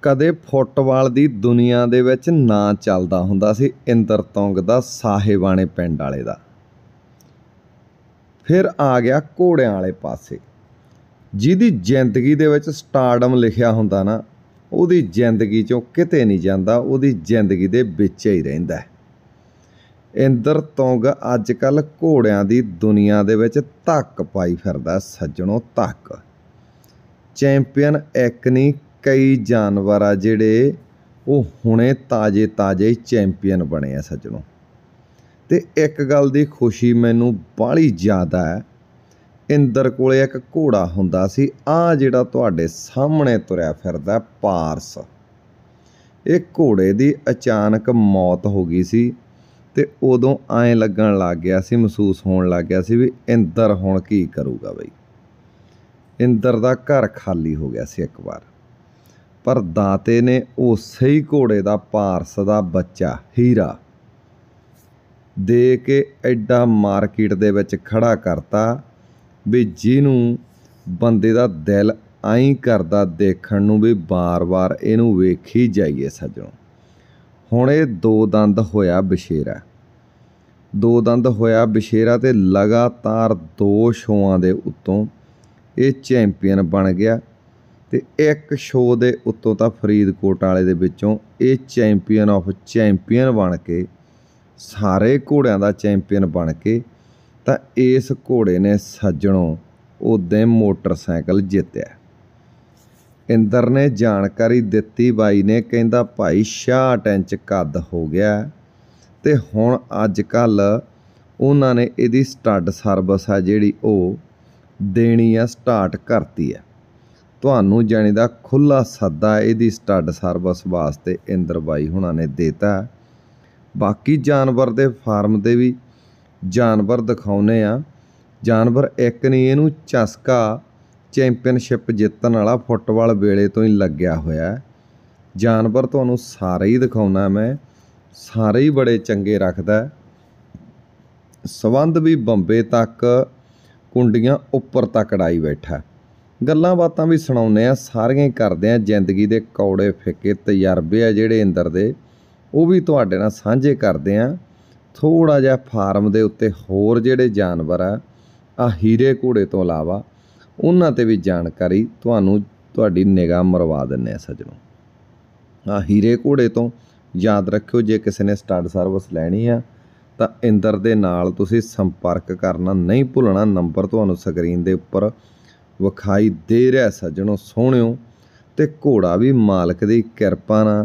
ਕਦੇ ਫੁੱਟਬਾਲ ਦੀ ਦੁਨੀਆ ਦੇ ਵਿੱਚ ਨਾਂ ਚੱਲਦਾ ਹੁੰਦਾ ਸੀ ਇੰਦਰ ਤੁੰਗ ਦਾ, ਸਾਹੇਬਾਣੇ ਪਿੰਡ ਵਾਲੇ ਦਾ। ਫਿਰ ਆ ਗਿਆ ਘੋੜਿਆਂ ਵਾਲੇ ਪਾਸੇ। ਜਿਹਦੀ ਜ਼ਿੰਦਗੀ ਦੇ ਵਿੱਚ ਸਟਾਰਡਮ ਲਿਖਿਆ ਹੁੰਦਾ ਨਾ, ਉਹਦੀ ਜ਼ਿੰਦਗੀ 'ਚੋਂ ਕਿਤੇ ਨਹੀਂ ਜਾਂਦਾ, ਉਹਦੀ ਜ਼ਿੰਦਗੀ ਦੇ ਵਿੱਚ ਹੀ ਰਹਿੰਦਾ। ਇੰਦਰ ਤੁੰਗ ਅੱਜ ਕੱਲ੍ਹ ਘੋੜਿਆਂ ਦੀ ਦੁਨੀਆ ਦੇ ਵਿੱਚ ਧੱਕ ਪਾਈ ਫਿਰਦਾ ਸੱਜਣੋ, ਧੱਕ। ਚੈਂਪੀਅਨ ਇੱਕ ਨਹੀਂ, ਕਈ ਜਾਨਵਰ ਆ ਜਿਹੜੇ ਉਹ ਹੁਣੇ ਤਾਜ਼ੇ ਚੈਂਪੀਅਨ ਬਣੇ ਆ ਸੱਜਣੋ। ਅਤੇ ਇੱਕ ਗੱਲ ਦੀ ਖੁਸ਼ੀ ਮੈਨੂੰ ਬਾਹਲੀ ਜ਼ਿਆਦਾ ਹੈ, ਇੰਦਰ ਕੋਲ ਇੱਕ ਘੋੜਾ ਹੁੰਦਾ ਸੀ, ਆਹ ਜਿਹੜਾ ਤੁਹਾਡੇ ਸਾਹਮਣੇ ਤੁਰਿਆ ਫਿਰਦਾ ਪਾਰਸ। ਇਹ ਘੋੜੇ ਦੀ ਅਚਾਨਕ ਮੌਤ ਹੋ ਗਈ ਸੀ ਅਤੇ ਉਦੋਂ ਐਂ ਲੱਗਣ ਲੱਗ ਗਿਆ ਸੀ, ਮਹਿਸੂਸ ਹੋਣ ਲੱਗ ਗਿਆ ਸੀ ਵੀ ਇੰਦਰ ਹੁਣ ਕੀ ਕਰੂਗਾ ਬਈ। ਇੰਦਰ ਦਾ ਘਰ ਖਾਲੀ ਹੋ ਗਿਆ ਸੀ ਇੱਕ ਵਾਰ, ਪਰ ਦਾਤੇ ਨੇ ਉਸੇ ਹੀ ਘੋੜੇ ਦਾ, ਪਾਰਸ ਦਾ ਬੱਚਾ ਹੀਰਾ ਦੇ ਕੇ ਐਡਾ ਮਾਰਕੀਟ ਦੇ ਵਿੱਚ ਖੜਾ ਕਰਤਾ ਵੀ ਜਿਹਨੂੰ ਬੰਦੇ ਦਾ ਦਿਲ ਆਈਂ ਕਰਦਾ ਦੇਖਣ ਨੂੰ ਵੀ ਵਾਰ-ਵਾਰ ਇਹਨੂੰ ਵੇਖੀ ਜਾਈਏ ਸੱਜਣੋ। ਹੁਣ ਇਹ ਦੋ ਦੰਦ ਹੋਇਆ ਬਸ਼ੇਰਾ ਅਤੇ ਲਗਾਤਾਰ 2 ਸ਼ੋਆਂ ਦੇ ਉੱਤੋਂ ਇਹ ਚੈਂਪੀਅਨ ਬਣ ਗਿਆ। ਅਤੇ ਇੱਕ ਸ਼ੋਅ ਦੇ ਉੱਤੋਂ ਤਾਂ ਫਰੀਦਕੋਟ ਵਾਲੇ ਦੇ ਵਿੱਚੋਂ ਇਹ ਚੈਂਪੀਅਨ ਆਫ ਚੈਂਪੀਅਨ ਬਣ ਕੇ, ਸਾਰੇ ਘੋੜਿਆਂ ਦਾ ਚੈਂਪੀਅਨ ਬਣ ਕੇ, ਤਾਂ ਇਸ ਘੋੜੇ ਨੇ ਸੱਜਣੋਂ ਉਦੋਂ ਮੋਟਰਸਾਈਕਲ ਜਿੱਤਿਆ। ਇੰਦਰ ਨੇ ਜਾਣਕਾਰੀ ਦਿੱਤੀ, ਬਾਈ ਨੇ, ਕਹਿੰਦਾ ਭਾਈ 66 ਇੰਚ ਕੱਦ ਹੋ ਗਿਆ ਅਤੇ ਹੁਣ ਅੱਜ ਕੱਲ੍ਹ ਉਹਨਾਂ ਨੇ ਇਹਦੀ ਸਟੱਡ ਸਰਵਿਸ ਆ ਜਿਹੜੀ ਉਹ ਦੇਣੀ ਆ ਸਟਾਰਟ ਕਰਤੀ ਹੈ। ਤੁਹਾਨੂੰ ਜਾਣੀ ਦਾ ਖੁੱਲ੍ਹਾ ਸੱਦਾ ਇਹਦੀ ਸਟੱਡ ਸਰਵਿਸ ਵਾਸਤੇ ਇੰਦਰ ਬਾਈ ਹੁਣਾਂ ਨੇ ਦੇਤਾ। ਬਾਕੀ ਜਾਨਵਰ ਦੇ ਫਾਰਮ ਦੇ ਵੀ ਜਾਨਵਰ ਦਿਖਾਉਂਦੇ ਆ। ਜਾਨਵਰ ਇੱਕ ਨਹੀਂ, ਇਹਨੂੰ ਚਸਕਾ ਚੈਂਪੀਅਨਸ਼ਿਪ ਜਿੱਤਣ ਵਾਲਾ ਫੁੱਟਬਾਲ ਵੇਲੇ ਤੋਂ ਹੀ ਲੱਗਿਆ ਹੋਇਆ। ਜਾਨਵਰ ਤੁਹਾਨੂੰ ਸਾਰੇ ਹੀ ਦਿਖਾਉਣਾ ਮੈਂ, ਸਾਰੇ ਹੀ ਬੜੇ ਚੰਗੇ ਰੱਖਦਾ। ਸੰਬੰਧ ਵੀ ਬੰਬੇ ਤੱਕ, ਕੁੰਡੀਆਂ ਉੱਪਰ ਤੱਕ ਅੜਾਈ ਬੈਠਾ। ਗੱਲਾਂ ਬਾਤਾਂ ਵੀ ਸੁਣਾਉਂਦੇ ਆ, ਸਾਰੀਆਂ ਹੀ ਕਰਦੇ ਆ। ਜ਼ਿੰਦਗੀ ਦੇ ਕੌੜੇ ਫਿੱਕੇ ਤਜਰਬੇ ਆ ਜਿਹੜੇ ਇੰਦਰ ਦੇ, ਉਹ ਵੀ ਤੁਹਾਡੇ ਨਾਲ ਸਾਂਝੇ ਕਰਦੇ ਆ। ਥੋੜ੍ਹਾ ਜਿਹਾ ਫਾਰਮ ਦੇ ਉੱਤੇ ਹੋਰ ਜਿਹੜੇ ਜਾਨਵਰ ਆ ਹੀਰੇ ਘੋੜੇ ਤੋਂ ਇਲਾਵਾ, ਉਹਨਾਂ 'ਤੇ ਵੀ ਜਾਣਕਾਰੀ ਤੁਹਾਨੂੰ ਤੁਹਾਡੀ ਨਿਗਾਹ ਮਰਵਾ ਦਿੰਦੇ ਆ ਸੱਜਣੋ। ਹੀਰੇ ਘੋੜੇ ਤੋਂ ਯਾਦ ਰੱਖਿਓ, ਜੇ ਕਿਸੇ ਨੇ ਸਟੱਡ ਸਰਵਿਸ ਲੈਣੀ ਆ ਤਾਂ ਇੰਦਰ ਦੇ ਨਾਲ ਤੁਸੀਂ ਸੰਪਰਕ ਕਰਨਾ ਨਹੀਂ ਭੁੱਲਣਾ। ਨੰਬਰ ਤੁਹਾਨੂੰ ਸਕਰੀਨ ਦੇ ਉੱਪਰ ਵਿਖਾਈ ਦੇ ਰਿਹਾ ਸੱਜਣੋ ਸੋਹਣਿਓ। ਅਤੇ ਘੋੜਾ ਵੀ ਮਾਲਕ ਦੀ ਕਿਰਪਾ ਨਾਲ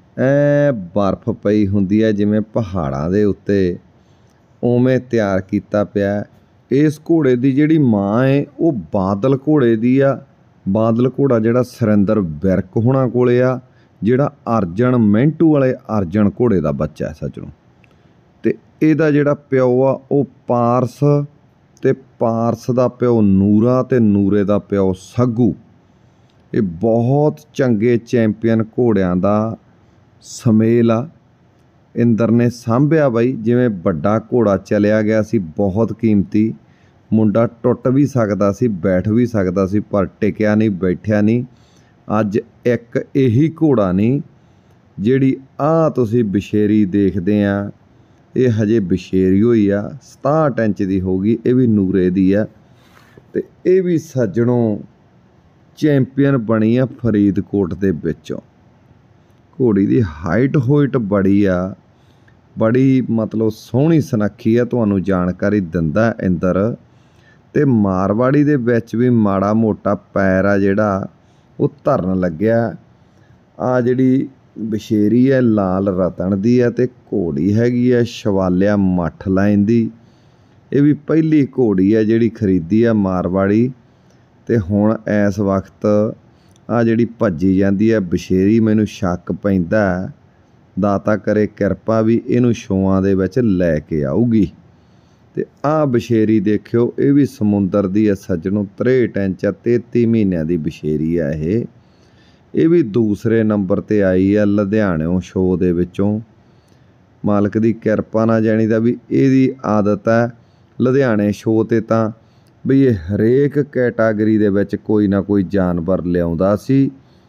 ਬਰਫ਼ ਪਈ ਹੁੰਦੀ ਹੈ ਜਿਵੇਂ ਪਹਾੜਾਂ ਦੇ ਉੱਤੇ, ਉਵੇਂ ਤਿਆਰ ਕੀਤਾ ਪਿਆ। ਇਸ ਘੋੜੇ ਦੀ ਜਿਹੜੀ ਮਾਂ ਹੈ ਉਹ ਬਾਦਲ ਘੋੜੇ ਦੀ ਆ। ਬਾਦਲ ਘੋੜਾ ਜਿਹੜਾ ਸੁਰਿੰਦਰ ਵਿਰਕ ਹੋਣਾ ਕੋਲ ਆ, ਜਿਹੜਾ ਅਰਜਨ ਮਿੰਟੂ ਵਾਲੇ ਅਰਜਨ ਘੋੜੇ ਦਾ ਬੱਚਾ ਹੈ ਸੱਜਣੋ। ਅਤੇ ਇਹਦਾ ਜਿਹੜਾ ਪਿਓ ਆ ਉਹ ਪਾਰਸ, ਅਤੇ ਪਾਰਸ ਦਾ ਪਿਓ ਨੂਰਾ, ਅਤੇ ਨੂਰੇ ਦਾ ਪਿਓ ਸੱਗੂ। ਇਹ ਬਹੁਤ ਚੰਗੇ ਚੈਂਪੀਅਨ ਘੋੜਿਆਂ ਦਾ ਸਮੇਲ ਆ। ਇੰਦਰ ਨੇ ਸਾਂਭਿਆ ਬਾਈ, ਜਿਵੇਂ ਵੱਡਾ ਘੋੜਾ ਚਲਿਆ ਗਿਆ ਸੀ, ਬਹੁਤ ਕੀਮਤੀ ਮੁੰਡਾ, ਟੁੱਟ ਵੀ ਸਕਦਾ ਸੀ, ਬੈਠ ਵੀ ਸਕਦਾ ਸੀ, ਪਰ ਟਿਕਿਆ ਨਹੀਂ, ਬੈਠਿਆ ਨਹੀਂ। ਅੱਜ ਇੱਕ ਇਹੀ ਘੋੜਾ ਨਹੀਂ, ਜਿਹੜੀ ਤੁਸੀਂ ਬਸ਼ੇਰੀ ਦੇਖਦੇ ਆ, ਇਹ ਹਜੇ ਬਸ਼ੇਰੀ ਹੋਈ ਆ, 67 ਇੰਚ ਦੀ ਹੋ ਗਈ। ਇਹ ਵੀ ਨੂਰੇ ਦੀ ਆ, ਅਤੇ ਇਹ ਵੀ ਸੱਜਣੋਂ ਚੈਂਪੀਅਨ ਬਣੀ ਆ ਫਰੀਦਕੋਟ ਦੇ ਵਿੱਚੋਂ। ਘੋੜੀ ਦੀ ਹਾਈਟ ਬੜੀ ਆ, ਬੜੀ ਮਤਲਬ ਸੋਹਣੀ ਸੁਨੱਖੀ ਆ, ਤੁਹਾਨੂੰ ਜਾਣਕਾਰੀ ਦਿੰਦਾ ਇੰਦਰ। ਅਤੇ ਮਾਰਵਾੜੀ ਦੇ ਵਿੱਚ ਵੀ ਮਾੜਾ ਮੋਟਾ ਪੈਰ ਆ ਜਿਹੜਾ ਉਹ ਧਰਨ ਲੱਗਿਆ। ਜਿਹੜੀ ਬਸ਼ੇਰੀ ਹੈ ਲਾਲ ਰਤਨ ਦੀ ਹੈ, ਅਤੇ ਘੋੜੀ ਹੈਗੀ ਹੈ ਸ਼ਵਾਲਿਆ ਮੱਠ ਲਾਈਨ ਦੀ। ਇਹ ਵੀ ਪਹਿਲੀ ਘੋੜੀ ਹੈ ਜਿਹੜੀ ਖਰੀਦੀ ਆ ਮਾਰਵਾੜੀ। ਅਤੇ ਹੁਣ ਇਸ ਵਕਤ ਜਿਹੜੀ ਭੱਜੀ ਜਾਂਦੀ ਹੈ ਬਸ਼ੇਰੀ, ਮੈਨੂੰ ਸ਼ੱਕ ਪੈਂਦਾ ਦਾਤਾ ਕਰੇ ਕਿਰਪਾ ਵੀ ਇਹਨੂੰ ਸ਼ੋਆਂ ਦੇ ਵਿੱਚ ਲੈ ਕੇ ਆਊਗੀ। ਅਤੇ ਬਸ਼ੇਰੀ ਦੇਖਿਓ, ਇਹ ਵੀ ਸਮੁੰਦਰ ਦੀ ਹੈ ਸੱਜਣੋਂ, 63 ਇੰਚ, 33 ਮਹੀਨਿਆਂ ਦੀ ਬਸ਼ੇਰੀ ਆ ਇਹ ਵੀ ਦੂਸਰੇ ਨੰਬਰ 'ਤੇ ਆਈ ਆ ਲੁਧਿਆਣਿਓਂ ਸ਼ੋਅ ਦੇ ਵਿੱਚੋਂ। ਮਾਲਕ ਦੀ ਕਿਰਪਾ ਨਾਲ ਜਾਣੀ ਦਾ ਵੀ ਇਹਦੀ ਆਦਤ ਹੈ ਲੁਧਿਆਣੇ ਸ਼ੋਅ 'ਤੇ ਤਾਂ ਵੀ ਇਹ ਹਰੇਕ ਕੈਟਾਗਰੀ ਦੇ ਵਿੱਚ ਕੋਈ ਨਾ ਕੋਈ ਜਾਨਵਰ ਲਿਆਉਂਦਾ ਸੀ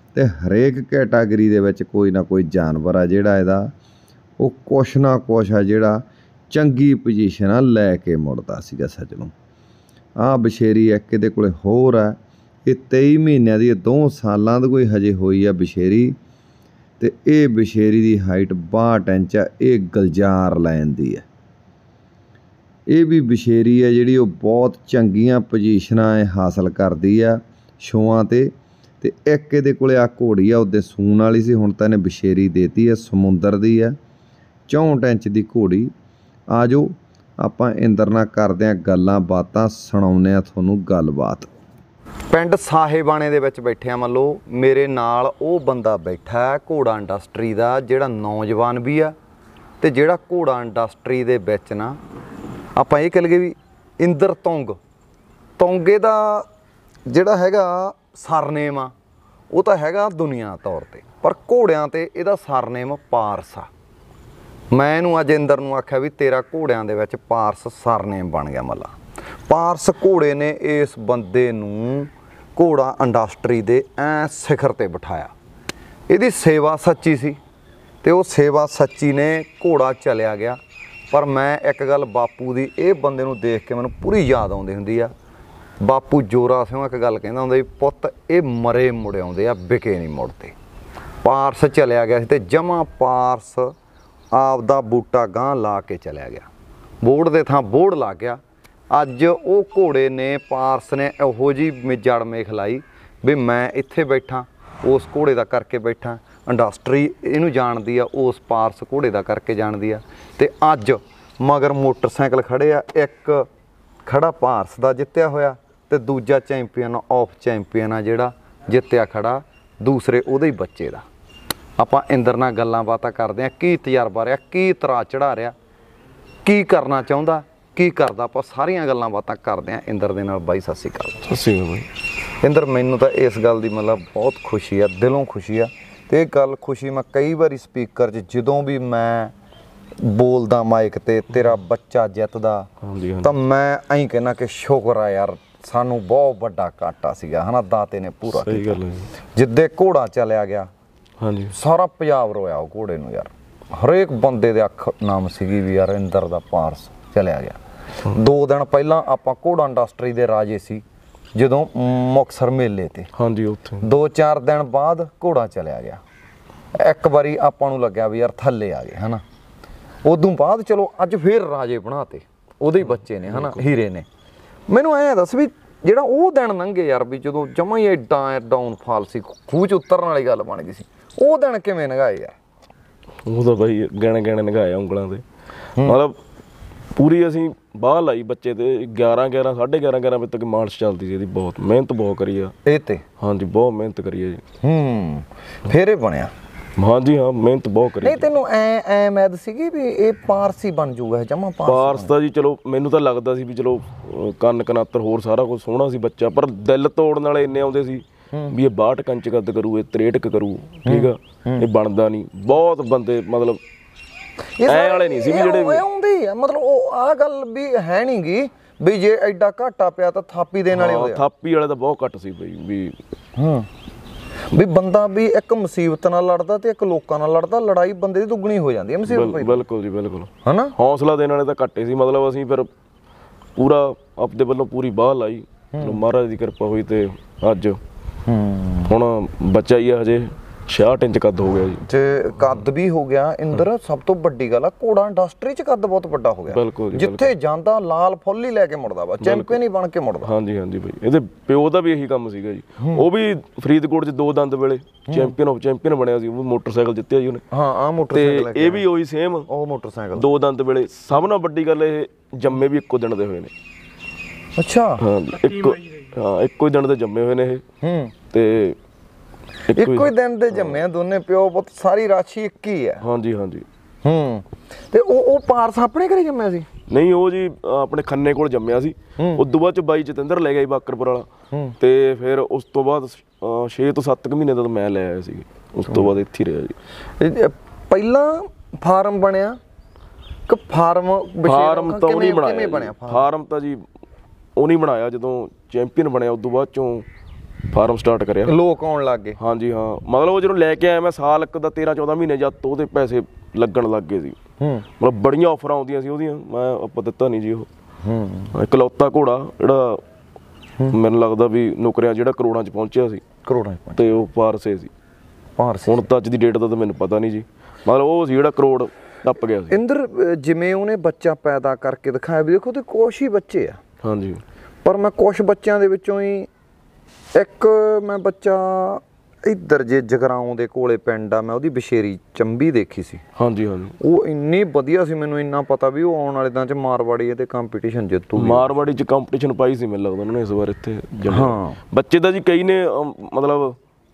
ਤੇ ਹਰੇਕ ਕੈਟਾਗਰੀ ਦੇ ਵਿੱਚ ਕੋਈ ਨਾ ਕੋਈ ਜਾਨਵਰ ਆ ਜਿਹੜਾ ਇਹਦਾ ਉਹ ਕੁਛ ਨਾ ਕੁਛ ਆ ਜਿਹੜਾ ਚੰਗੀ ਪੋਜੀਸ਼ਨ ਆ ਲੈ ਕੇ ਮੁੜਦਾ ਸੀਗਾ ਸੱਜਣੋਂ। ਆਹ ਬਸ਼ੇਰੀ ਇੱਕ ਇਹਦੇ ਕੋਲੇ ਹੋਰ ਆ, ਇਹ 23 ਮਹੀਨਿਆਂ ਦੀ 2 ਸਾਲਾਂ ਦੀ ਕੋਈ ਹਜੇ ਹੋਈ ਆ ਬਸ਼ੇਰੀ, ਤੇ ਇਹ ਬਸ਼ੇਰੀ ਦੀ ਹਾਈਟ 62 ਇੰਚ ਆ। ਇਹ ਗਲਜਾਰ ਲਾਈਨ ਦੀ ਆ। ਇਹ ਵੀ ਬਸ਼ੇਰੀ ਆ ਜਿਹੜੀ ਉਹ ਬਹੁਤ ਚੰਗੀਆਂ ਪੋਜੀਸ਼ਨਾਂ ਹਾਸਲ ਕਰਦੀ ਆ ਸ਼ੋਆਂ ਤੇ ਇੱਕ ਇਹਦੇ ਕੋਲੇ ਆ ਘੋੜੀ ਆ, ਉਹਦੇ ਸੂਣ ਵਾਲੀ ਸੀ, ਹੁਣ ਤਾਂ ਇਹਨੇ ਬਸ਼ੇਰੀ ਦੇਤੀ ਆ, ਸਮੁੰਦਰ ਦੀ ਆ, 64 ਇੰਚ ਦੀ ਘੋੜੀ। ਆ ਜਾਓ ਆਪਾਂ ਇੰਦਰ ਨਾਲ ਕਰਦੇ ਹਾਂ ਗੱਲਾਂ ਬਾਤਾਂ, ਸੁਣਾਉਂਦੇ ਹਾਂ ਤੁਹਾਨੂੰ ਗੱਲਬਾਤ। ਪਿੰਡ ਸਾਹੇਬਾਣੇ ਦੇ ਵਿੱਚ ਬੈਠੇ ਆ। ਮੰਨ ਲਓ ਮੇਰੇ ਨਾਲ ਉਹ ਬੰਦਾ ਬੈਠਾ ਘੋੜਾ ਇੰਡਸਟਰੀ ਦਾ, ਜਿਹੜਾ ਨੌਜਵਾਨ ਵੀ ਆ ਤੇ ਜਿਹੜਾ ਘੋੜਾ ਇੰਡਸਟਰੀ ਦੇ ਵਿੱਚ ਨਾ ਆਪਾਂ ਇਹ ਕਹਿ ਲਈਏ ਵੀ ਇੰਦਰ ਤੋਂਗੇ ਦਾ ਜਿਹੜਾ ਹੈਗਾ ਸਰਨੇਮ ਆ ਉਹ ਤਾਂ ਹੈਗਾ ਦੁਨੀਆ ਤੌਰ ਤੇ, ਪਰ ਘੋੜਿਆਂ ਤੇ ਇਹਦਾ ਸਰਨੇਮ ਪਾਰਸ ਆ। ਮੈਂ ਇਹਨੂੰ ਅੱਜ ਇੰਦਰ ਨੂੰ ਆਖਿਆ ਵੀ ਤੇਰਾ ਘੋੜਿਆਂ ਦੇ ਵਿੱਚ ਪਾਰਸ ਸਰਨੇਮ ਬਣ ਗਿਆ। ਮੱਲਾ ਪਾਰਸ ਘੋੜੇ ਨੇ ਇਸ ਬੰਦੇ ਨੂੰ ਘੋੜਾ ਇੰਡਸਟਰੀ ਦੇ ਐ ਸਿਖਰ ਤੇ ਬਿਠਾਇਆ। ਇਹਦੀ ਸੇਵਾ ਸੱਚੀ ਸੀ ਤੇ ਉਹ ਸੇਵਾ ਸੱਚੀ ਨੇ ਘੋੜਾ ਚਲਿਆ ਗਿਆ। ਪਰ ਮੈਂ ਇੱਕ ਗੱਲ ਬਾਪੂ ਦੀ ਇਹ ਬੰਦੇ ਨੂੰ ਦੇਖ ਕੇ ਮੈਨੂੰ ਪੂਰੀ ਯਾਦ ਆਉਂਦੀ ਹੁੰਦੀ ਆ। ਬਾਪੂ ਜੋਰਾ ਸਿੰਘ ਇੱਕ ਗੱਲ ਕਹਿੰਦਾ ਹੁੰਦਾ ਵੀ ਪੁੱਤ ਇਹ ਮਰੇ ਮੁੜ ਆਉਂਦੇ ਆ, ਵਿਕੇ ਨਹੀਂ ਮੁੜਦੇ। ਪਾਰਸ ਚਲਿਆ ਗਿਆ ਸੀ ਤੇ ਜਮਾ ਪਾਰਸ ਆਪਦਾ ਬੂਟਾ ਗਾਂਹ ਲਾ ਕੇ ਚਲਿਆ ਗਿਆ, ਬੋੜ ਦੇ ਥਾਂ ਬੋੜ ਲੱਗ ਗਿਆ। ਅੱਜ ਉਹ ਘੋੜੇ ਨੇ ਪਾਰਸ ਨੇ ਇਹੋ ਜਿਹੀ ਜੜ ਮੇਖ ਲਾਈ ਵੀ ਮੈਂ ਇੱਥੇ ਬੈਠਾ, ਉਸ ਘੋੜੇ ਦਾ ਕਰਕੇ ਬੈਠਾ। ਇੰਡਸਟਰੀ ਇਹਨੂੰ ਜਾਣਦੀ ਆ, ਉਸ ਪਾਰਸ ਘੋੜੇ ਦਾ ਕਰਕੇ ਜਾਣਦੀ ਆ। ਤੇ ਅੱਜ ਮਗਰ ਮੋਟਰਸਾਈਕਲ ਖੜੇ ਆ, ਇੱਕ ਖੜਾ ਪਾਰਸ ਦਾ ਜਿੱਤਿਆ ਹੋਇਆ ਤੇ ਦੂਜਾ ਚੈਂਪੀਅਨ ਆਫ ਚੈਂਪੀਅਨ ਆ ਜਿਹੜਾ ਜਿੱਤਿਆ ਖੜਾ ਦੂਸਰੇ ਉਹਦੇ ਹੀ ਬੱਚੇ ਦਾ। ਆਪਾਂ ਇੰਦਰ ਨਾਲ ਗੱਲਾਂ ਬਾਤਾਂ ਕਰਦੇ ਹਾਂ, ਕੀ ਤਜਰਬਾ ਰਿਹਾ, ਕੀ ਤਰਾ ਚੜਾ ਰਿਹਾ, ਕੀ ਕਰਨਾ ਚਾਹੁੰਦਾ, ਕੀ ਕਰਦਾ, ਆਪਾਂ ਸਾਰੀਆਂ ਗੱਲਾਂ ਬਾਤਾਂ ਕਰਦੇ ਹਾਂ ਇੰਦਰ ਦੇ ਨਾਲ। ਬਾਈ ਸਤਿ ਸ਼੍ਰੀ ਅਕਾਲ। ਸਤਿ ਸ਼੍ਰੀ ਅਕਾਲ ਬਾਈ। ਇੰਦਰ ਮੈਨੂੰ ਤਾਂ ਇਸ ਗੱਲ ਦੀ ਮਤਲਬ ਬਹੁਤ ਖੁਸ਼ੀ ਆ, ਦਿਲੋਂ ਖੁਸ਼ੀ ਆ। ਤੇ ਇਹ ਗੱਲ ਖੁਸ਼ੀ ਮੈਂ ਕਈ ਵਾਰੀ ਸਪੀਕਰ 'ਚ ਜਦੋਂ ਵੀ ਮੈਂ ਬੋਲਦਾ ਮਾਈਕ ਤੇ ਤੇਰਾ ਬੱਚਾ ਜਿੱਤਦਾ ਤਾਂ ਮੈਂ ਐਂ ਕਹਿਣਾ ਕਿ ਸ਼ੁਕਰ ਆ ਯਾਰ, ਸਾਨੂੰ ਬਹੁਤ ਵੱਡਾ ਘਾਟਾ ਸੀਗਾ ਹਨਾ, ਦਾਤੇ ਨੇ ਪੂਰਾ ਸਹੀ ਗੱਲ ਹੈ। ਜਿੱਦੇ ਘੋੜਾ ਚਲਿਆ ਗਿਆ ਹਾਂਜੀ ਸਾਰਾ ਪੰਜਾਬ ਰੋਇਆ ਉਹ ਘੋੜੇ ਨੂੰ ਯਾਰ। ਹਰੇਕ ਬੰਦੇ ਦੇ ਅੱਖ ਨਾਮ ਸੀਗੀ ਵੀ ਯਾਰ ਇੰਦਰ ਦਾ ਪਾਰਸ ਚਲਿਆ ਗਿਆ। 2 ਦਿਨ ਪਹਿਲਾਂ ਆਪਾਂ ਘੋੜਾ ਇੰਡਸਟਰੀ ਦੇ ਰਾਜੇ ਸੀ ਜਦੋਂ ਮੁਕਤਸਰ ਮੇਲੇ ਤੇ, ਹਾਂਜੀ ਉੱਥੇ 2-4 ਦਿਨ ਬਾਅਦ ਘੋੜਾ ਚਲਿਆ ਗਿਆ। ਇੱਕ ਵਾਰੀ ਆਪਾਂ ਨੂੰ ਲੱਗਿਆ ਵੀ ਯਾਰ ਥੱਲੇ ਆ ਗਏ ਹਨਾ, ਉਦੋਂ ਬਾਅਦ ਚਲੋ ਅੱਜ ਫੇਰ ਰਾਜੇ ਬਣਾਤੇ ਉਹਦੇ ਹੀ ਬੱਚੇ ਨੇ ਹਨਾ, ਹੀਰੇ ਨੇ। ਮੈਨੂੰ ਐਂ ਦੱਸ ਵੀ ਜਿਹੜਾ ਉਹ ਦਿਨ ਲੰਘੇ ਯਾਰ, ਵੀ ਜਦੋਂ ਜਮਾਂ ਹੀ ਐਡਾ ਡਾਊਨਫਾਲ ਸੀ, ਖੂਹ 'ਚ ਉਤਰਨ ਵਾਲੀ ਗੱਲ ਬਣ ਗਈ ਸੀ, ਉਹ ਦਿਨ ਕਿਵੇਂ ਲੰਘਾਏ ਯਾਰ? ਉਹ ਤਾਂ ਬਾਈ ਗਹਿਣੇ ਲੰਘਾਇਆ ਉਂਗਲਾਂ ਤੇ। ਮਤਲਬ ਪੂਰੀ ਅਸੀਂ ਬਾਹ ਲਾਈ ਬੱਚੇ ਤੇ 11 ਸਾਢੇ 11 ਵਜੇ ਤੱਕ ਮਾਲਸ਼ ਚੱਲਦੀ ਸੀ ਇਹਦੀ। ਬਹੁਤ ਮਿਹਨਤ ਬਹੁਤ ਕਰੀ ਆ ਇਹ ਤੇ। ਹਾਂਜੀ ਬਹੁਤ ਮਿਹਨਤ ਕਰੀ ਆ ਜੀ। ਫੇਰ ਇਹ ਬਣਿਆ? ਹਾਂਜੀ ਹਾਂ ਮਿਹਨਤ ਬਹੁਤ ਕਰੀ। ਨਹੀਂ ਤੈਨੂੰ ਐ ਉਮੀਦ ਸੀਗੀ ਵੀ ਇਹ ਪਾਰਸੀ ਬਣ ਜਾਊਗਾ ਜਮਾ? ਪਾਰਸ ਦਾ ਜੀ ਚਲੋ ਮੈਨੂੰ ਤਾਂ ਲੱਗਦਾ ਸੀ ਵੀ ਚਲੋ ਕੰਨ ਕਨਾਤਰ ਹੋਰ ਸਾਰਾ ਕੁਝ ਸੋਹਣਾ ਸੀ ਬੱਚਾ, ਪਰ ਦਿਲ ਤੋੜਨ ਵਾਲੇ ਇੰਨੇ ਆਉਂਦੇ ਸੀ ਵੀ ਇਹ 62 ਕੰਚ ਕੱਦ ਕਰੂ, ਇਹ 63 ਕਰੂ, ਠੀਕ ਆ, ਇਹ ਬਣਦਾ ਨਹੀਂ। ਬਹੁਤ ਬੰਦੇ ਮਤਲਬ ਐ ਵਾਲੇ ਨਹੀਂ ਸੀ ਵੀ ਜਿਹੜੇ ਆਉਂਦੇ ਆ, ਮਤਲਬ ਉਹ ਆਹ ਗੱਲ ਵੀ ਹੈ ਨੀ ਗੀ ਵੀ ਜੇ ਐਡਾ ਘਾਟਾ ਪਿਆ ਤਾਂ ਥਾਪੀ ਦੇਣ ਵਾਲੇ ਹੁੰਦੇ ਆ। ਥਾਪੀ ਵਾਲੇ ਤਾਂ ਬਹੁਤ ਘੱਟ ਸੀ ਬਈ ਵੀ ਬੰਦਾ ਵੀ ਇੱਕ ਮੁਸੀਬਤ ਨਾਲ ਲੜਦਾ ਤੇ ਇੱਕ ਲੋਕਾਂ ਨਾਲ ਲੜਦਾ, ਲੜਾਈ ਬੰਦੇ ਦੀ ਦੁੱਗਣੀ ਹੋ ਜਾਂਦੀ ਹੈ ਮੁਸੀਬਤ ਪਈ। ਬਿਲਕੁਲ ਜੀ ਬਿਲਕੁਲ ਹਨਾ, ਹੌਸਲਾ ਦੇਣ ਵਾਲੇ ਤਾਂ ਘੱਟੇ ਸੀ। ਮਤਲਬ ਅਸੀਂ ਫਿਰ ਪੂਰਾ ਆਪਦੇ ਵੱਲੋਂ ਪੂਰੀ ਬਾਹ ਲਾਈ, ਮਹਾਰਾਜ ਦੀ ਕਿਰਪਾ ਹੋਈ ਤੇ ਅੱਜ ਹੁਣ ਬੱਚਾ ਹੀ ਆ ਹਜੇ 66 ਇੰਚ ਕੱਦ ਹੋ ਗਿਆ ਜੀ। ਤੇ ਕੱਦ ਵੀ ਹੋ ਗਿਆ ਇੰਦਰ, ਸਭ ਤੋਂ ਵੱਡੀ ਗੱਲ ਆ ਘੋੜਾ ਇੰਡਸਟਰੀ 'ਚ ਕੱਦ ਬਹੁਤ ਵੱਡਾ ਹੋ ਗਿਆ। ਬਿਲਕੁਲ, ਜਿੱਥੇ ਜਾਂਦਾ ਲਾਲ ਫੁੱਲ ਹੀ ਲੈ ਕੇ ਮੁੜਦਾ ਵਾ, ਚੈਂਪੀਅਨ ਹੀ ਬਣ ਕੇ ਮੁੜਦਾ। ਹਾਂਜੀ ਹਾਂਜੀ ਬਾਈ, ਇਹਦੇ ਪਿਓ ਦਾ ਵੀ ਇਹੀ ਕੰਮ ਸੀਗਾ ਜੀ। ਉਹ ਵੀ ਫਰੀਦਕੋਟ 'ਚ 2 ਦੰਦ ਵੇਲੇ ਚੈਂਪੀਅਨ ਆਫ ਚੈਂਪੀਅਨ ਬਣਿਆ ਸੀ, ਉਹ ਮੋਟਰਸਾਈਕਲ ਜਿੱਤਿਆ ਜੀ ਉਹਨੇ। ਹਾਂ ਆ ਮੋਟਰਸਾਈਕਲ, ਤੇ ਇਹ ਵੀ ਉਹੀ ਸੇਮ ਉਹ ਮੋਟਰਸਾਈਕਲ 2 ਦੰਦ ਵੇਲੇ। ਸਭ ਨਾਲੋਂ ਵੱਡੀ ਗੱਲ ਇਹ ਜੰਮੇ ਵੀ ਇੱਕੋ ਦਿਨ ਦੇ ਹੋਏ ਨੇ। ਅੱਛਾ, ਹਾਂ ਇੱਕੋ ਹੀ ਦਿਨ ਦੇ ਜੰਮੇ ਹੋਏ ਨੇ ਇਹ। ਤੇ ਇੱਕੋ ਹੀ ਦਿਨ ਦੇ ਜੰਮੇ ਆ ਦੋਨੇ ਪਿਓ ਪੁੱਤ, ਸਾਰੀ ਰਾਸ਼ੀ ਇੱਕ ਹੀ ਆ। ਹਾਂਜੀ ਹਾਂਜੀ। ਤੇ ਉਹ ਪਾਰਸ ਆਪਣੇ ਘਰੇ ਜੰਮਿਆ ਸੀ? ਨਹੀਂ, ਉਹ ਜੀ ਆਪਣੇ ਖੰਨੇ ਕੋਲ ਜੰਮਿਆ ਸੀ। ਉਦੋਂ ਬਾਅਦ ਚ ਬਾਈ ਜਤਿੰਦਰ ਲੈ ਗਿਆ ਬਾਕਰਪੁਰ ਵਾਲਾ, ਤੇ ਫਿਰ ਉਸ ਤੋਂ ਬਾਅਦ 6 ਤੋਂ 7 ਮਹੀਨੇ ਦਾ ਮੈਂ ਲੈ ਆਇਆ ਸੀ। ਉਸ ਤੋਂ ਬਾਅਦ ਇੱਥੇ ਰਿਹਾ ਜੀ। ਪਹਿਲਾਂ ਫਾਰਮ ਬਣਿਆ ਕਿ ਫਾਰਮ ਤਾਂ ਉਹ ਨਹੀਂ ਬਣਾਇਆ। ਫਾਰਮ ਤਾਂ ਜੀ ਉਹ ਨਹੀਂ ਬਣਾਇਆ, ਜਦੋਂ ਚੈਂਪੀਅਨ ਬਣਿਆ ਉਦੋਂ ਬਾਅਦ ਚੋਂ ਫਾਰਮ ਸਟਾਰਟ ਕਰਿਆ, ਲੋਕ ਆਉਣ ਲੱਗ ਗਏ। ਹਾਂਜੀ ਹਾਂ, ਮਤਲਬ ਉਹ ਜਦੋਂ ਲੈ ਕੇ ਆਇਆ ਮੈਂ ਸਾਲ ਇੱਕ ਦਾ 13-14 ਮਹੀਨੇ ਜਦ ਉਹਦੇ ਪੈਸੇ ਲੱਗਣ ਲੱਗ ਗਏ ਸੀ। ਮਤਲਬ ਬੜੀਆਂ ਆਫਰਾਂ ਆਉਂਦੀਆਂ ਸੀ ਉਹਦੀਆਂ, ਮੈਂ ਆਪਾਂ ਦਿੱਤਾ ਨਹੀਂ ਜੀ ਉਹ। ਇਕਲੌਤਾ ਘੋੜਾ ਜਿਹੜਾ ਮੈਨੂੰ ਲੱਗਦਾ ਵੀ ਨੌਕਰੀਆਂ ਜਿਹੜਾ ਕਰੋੜਾਂ 'ਚ ਪਹੁੰਚਿਆ ਸੀ, ਕਰੋੜਾਂ ਤੇ ਉਹ ਪਾਰਸੇ ਸੀ। ਹੁਣ ਤਾਂ ਅੱਜ ਦੀ ਡੇਟ ਦਾ ਤਾਂ ਮੈਨੂੰ ਪਤਾ ਨਹੀਂ ਜੀ, ਮਤਲਬ ਉਹ ਸੀ ਜਿਹੜਾ ਕਰੋੜ ਟੱਪ ਗਿਆ ਸੀ। ਇੰਦਰ ਜਿਵੇਂ ਉਹਨੇ ਬੱਚਾ ਪੈਦਾ ਕਰਕੇ ਦਿਖਾਇਆ ਵੀ ਦੇਖੋ ਤੇ ਕੁਛ ਹੀ ਬੱਚੇ ਆ, ਹਾਂਜੀ, ਪਰ ਮੈਂ ਕੁਛ ਬੱਚਿਆਂ ਦੇ ਵਿੱਚੋਂ ਹੀ ਇੱਕ ਮੈਂ ਬੱਚਾ ਇੱਧਰ ਜੇ ਜਗਰਾਉਂ ਦੇ ਕੋਲੇ ਪਿੰਡ ਆ, ਮੈਂ ਉਹਦੀ ਬਸ਼ੇਰੀ ਚੰਬੀ ਦੇਖੀ ਸੀ। ਹਾਂਜੀ ਹਾਂਜੀ, ਉਹ ਇੰਨੀ ਵਧੀਆ ਸੀ, ਮੈਨੂੰ ਇੰਨਾ ਪਤਾ ਵੀ ਉਹ ਆਉਣ ਵਾਲੇ ਦਿਨਾਂ 'ਚ ਮਾਰਵਾੜੀ ਤੇ ਕੰਪੀਟੀਸ਼ਨ ਜਿੱਤੂਗੀ। ਮਾਰਵਾੜੀ 'ਚ ਕੰਪੀਟੀਸ਼ਨ ਪਾਈ ਸੀ ਮੈਨੂੰ ਲੱਗਦਾ ਉਹਨਾਂ ਨੇ ਇਸ ਵਾਰ ਇੱਥੇ। ਹਾਂ, ਬੱਚੇ ਤਾਂ ਜੀ ਕਈ ਨੇ ਮਤਲਬ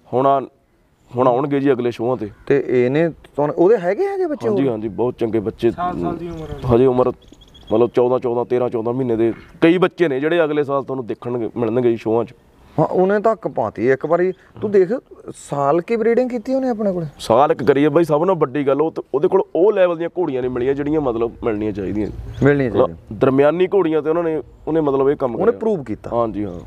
ਹੁਣ ਆਉਣਗੇ ਜੀ ਅਗਲੇ ਸ਼ੋਆਂ ਤੇ ਇਹਨੇ ਉਹਦੇ ਹੈਗੇ ਹਜੇ ਬੱਚੇ? ਹਾਂਜੀ ਹਾਂਜੀ, ਬਹੁਤ ਚੰਗੇ ਬੱਚੇ, ਹਜੇ ਉਮਰ ਮਤਲਬ 14 ਮਹੀਨੇ ਦੇ ਕਈ ਬੱਚੇ ਨੇ ਜਿਹੜੇ ਅਗਲੇ ਸਾਲ ਤੁਹਾਨੂੰ ਦੇਖਣਗੇ ਮਿਲਣਗੇ ਜੀ ਸ਼ੋਆਂ 'ਚ। ਹਾਂ, ਉਹਨੇ ਧੱਕ ਪਾਤੀ ਇੱਕ ਵਾਰੀ। ਤੂੰ ਦੇਖ ਸਾਲ ਕੀ ਬਰੀਡਿੰਗ ਕੀਤੀ ਉਹਨੇ ਆਪਣੇ ਕੋਲੇ, ਸਾਲ ਇੱਕ ਕਰੀਏ ਬਾਈ। ਸਭ ਨਾਲੋਂ ਵੱਡੀ ਗੱਲ ਉਹਦੇ ਕੋਲ ਉਹ ਲੈਵਲ ਦੀਆਂ ਘੋੜੀਆਂ ਨੇ ਮਿਲੀਆਂ ਜਿਹੜੀਆਂ ਮਤਲਬ ਮਿਲਣੀਆਂ ਚਾਹੀਦੀਆਂ। ਦਰਮਿਆਨੀ ਘੋੜੀਆਂ ਤੇ ਉਹਨੇ ਮਤਲਬ ਇਹ ਕੰਮ ਉਹਨੇ ਪ੍ਰੂਵ ਕੀਤਾ। ਹਾਂਜੀ ਹਾਂ।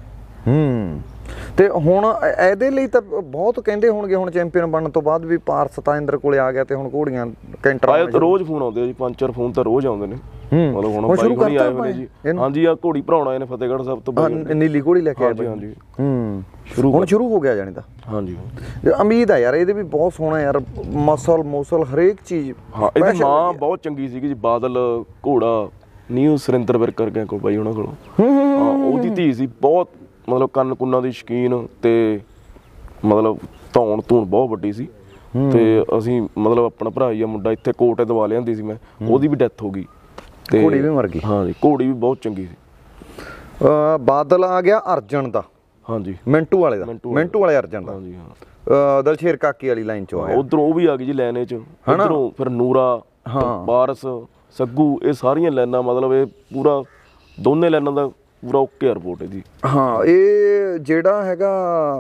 ਤੇ ਹੁਣ ਇਹਦੇ ਲਈ ਤਾਂ ਬਹੁਤ ਕਹਿੰਦੇ ਹੋਣਗੇ ਹੁਣ ਚੈਂਪੀਅਨ ਬਣਨ ਤੋਂ ਬਾਅਦ ਵੀ ਪਾਰਸ ਤਾਂ ਇੰਦਰ ਕੋਲੇ ਆ ਗਿਆ ਤੇ ਹੁਣ ਘੋੜੀਆਂ ਕੈਂਟਰ ਰੋਜ਼ ਫੋਨ ਆਉਂਦੇ ਆ ਜੀ, 5-4 ਫੋਨ ਤਾਂ ਰੋਜ਼ ਆਉਂਦੇ ਨੇ। ਮਤਲਬ ਹੁਣ ਬਾਈ ਹੁਣੀ ਆਏ ਹੋਏ ਨੇ ਜੀ। ਹਾਂਜੀ ਆ ਘੋੜੀ ਭਰਾਉਣਾ ਇਹਨੇ ਫਤਿਹਗੜ੍ਹ ਸਾਹਿਬ ਤੋਂ, ਨੀਲੀ ਘੋੜੀ ਲੈ ਕੇ ਆਏ। ਹਾਂਜੀ ਹੁਣ ਸ਼ੁਰੂ ਹੋ ਗਿਆ ਜਾਣੀ ਤਾਂ। ਹਾਂਜੀ, ਉਮੀਦ ਆ ਯਾਰ ਇਹਦੇ ਵੀ ਬਹੁਤ ਸੋਹਣਾ ਯਾਰ, ਮਸਲ ਹਰੇਕ ਚੀਜ਼। ਹਾਂ, ਇਹਦੀ ਮਾਂ ਬਹੁਤ ਚੰਗੀ ਸੀਗੀ ਜੀ, ਬਾਦਲ ਘੋੜਾ ਨਿਊ ਸੁਰਿੰਦਰ ਵਿਰਕ ਗਿਆ ਕੋਲ ਬਾਈ ਉਹਨਾਂ ਕੋਲੋਂ। ਹਾਂ, ਉਹਦੀ ਧੀ ਸੀ ਬਹੁਤ, ਮਤਲਬ ਕੰਨ ਕੁੰਨਾਂ ਦੀ ਸ਼ੌਕੀਨ ਤੇ ਮਤਲਬ ਧੌਣ ਧੂਣ ਬਹੁਤ ਵੱਡੀ ਸੀ। ਤੇ ਅਸੀਂ ਮਤਲਬ ਆਪਣਾ ਭਰਾ ਹੀ ਆ ਮੁੰਡਾ ਇੱਥੇ ਕੋਟੇ ਦਵਾ ਲਿਆਂਦੀ ਸੀ ਮੈਂ, ਉਹਦੀ ਵੀ ਡੈਥ ਹੋ ਗਈ ਤੇ ਘੋੜੀ ਵੀ ਮਰ ਗਈ। ਹਾਂਜੀ, ਘੋੜੀ ਵੀ ਬਹੁਤ ਚੰਗੀ ਸੀ। ਬਾਦਲ ਆ ਗਿਆ ਅਰਜਨ ਦਾ। ਹਾਂਜੀ, ਮਿੰਟੂ ਵਾਲੇ ਦਾ, ਮਿੰਟੂ ਵਾਲੇ ਅਰਜਨ ਦਾ। ਹਾਂਜੀ ਹਾਂ, ਦਲਸ਼ੇਰ ਕਾਕੀ ਵਾਲੀ ਲਾਈਨ ਚੋਂ ਆਇਆ। ਉਧਰੋਂ ਉਹ ਵੀ ਆ ਗਈ ਜੀ ਲਾਈਨ 'ਚ, ਉਧਰੋਂ ਫਿਰ ਨੂਰਾ, ਪਾਰਸ, ਸੱਗੂ, ਇਹ ਸਾਰੀਆਂ ਲਾਈਨਾਂ ਮਤਲਬ ਇਹ ਪੂਰਾ ਦੋਨੇ ਲਾਈਨਾਂ ਦਾ ਪੂਰਾ ਓਕੇ ਰਿਪੋਰਟ ਹੈ ਜੀ। ਹਾਂ, ਇਹ ਜਿਹੜਾ ਹੈਗਾ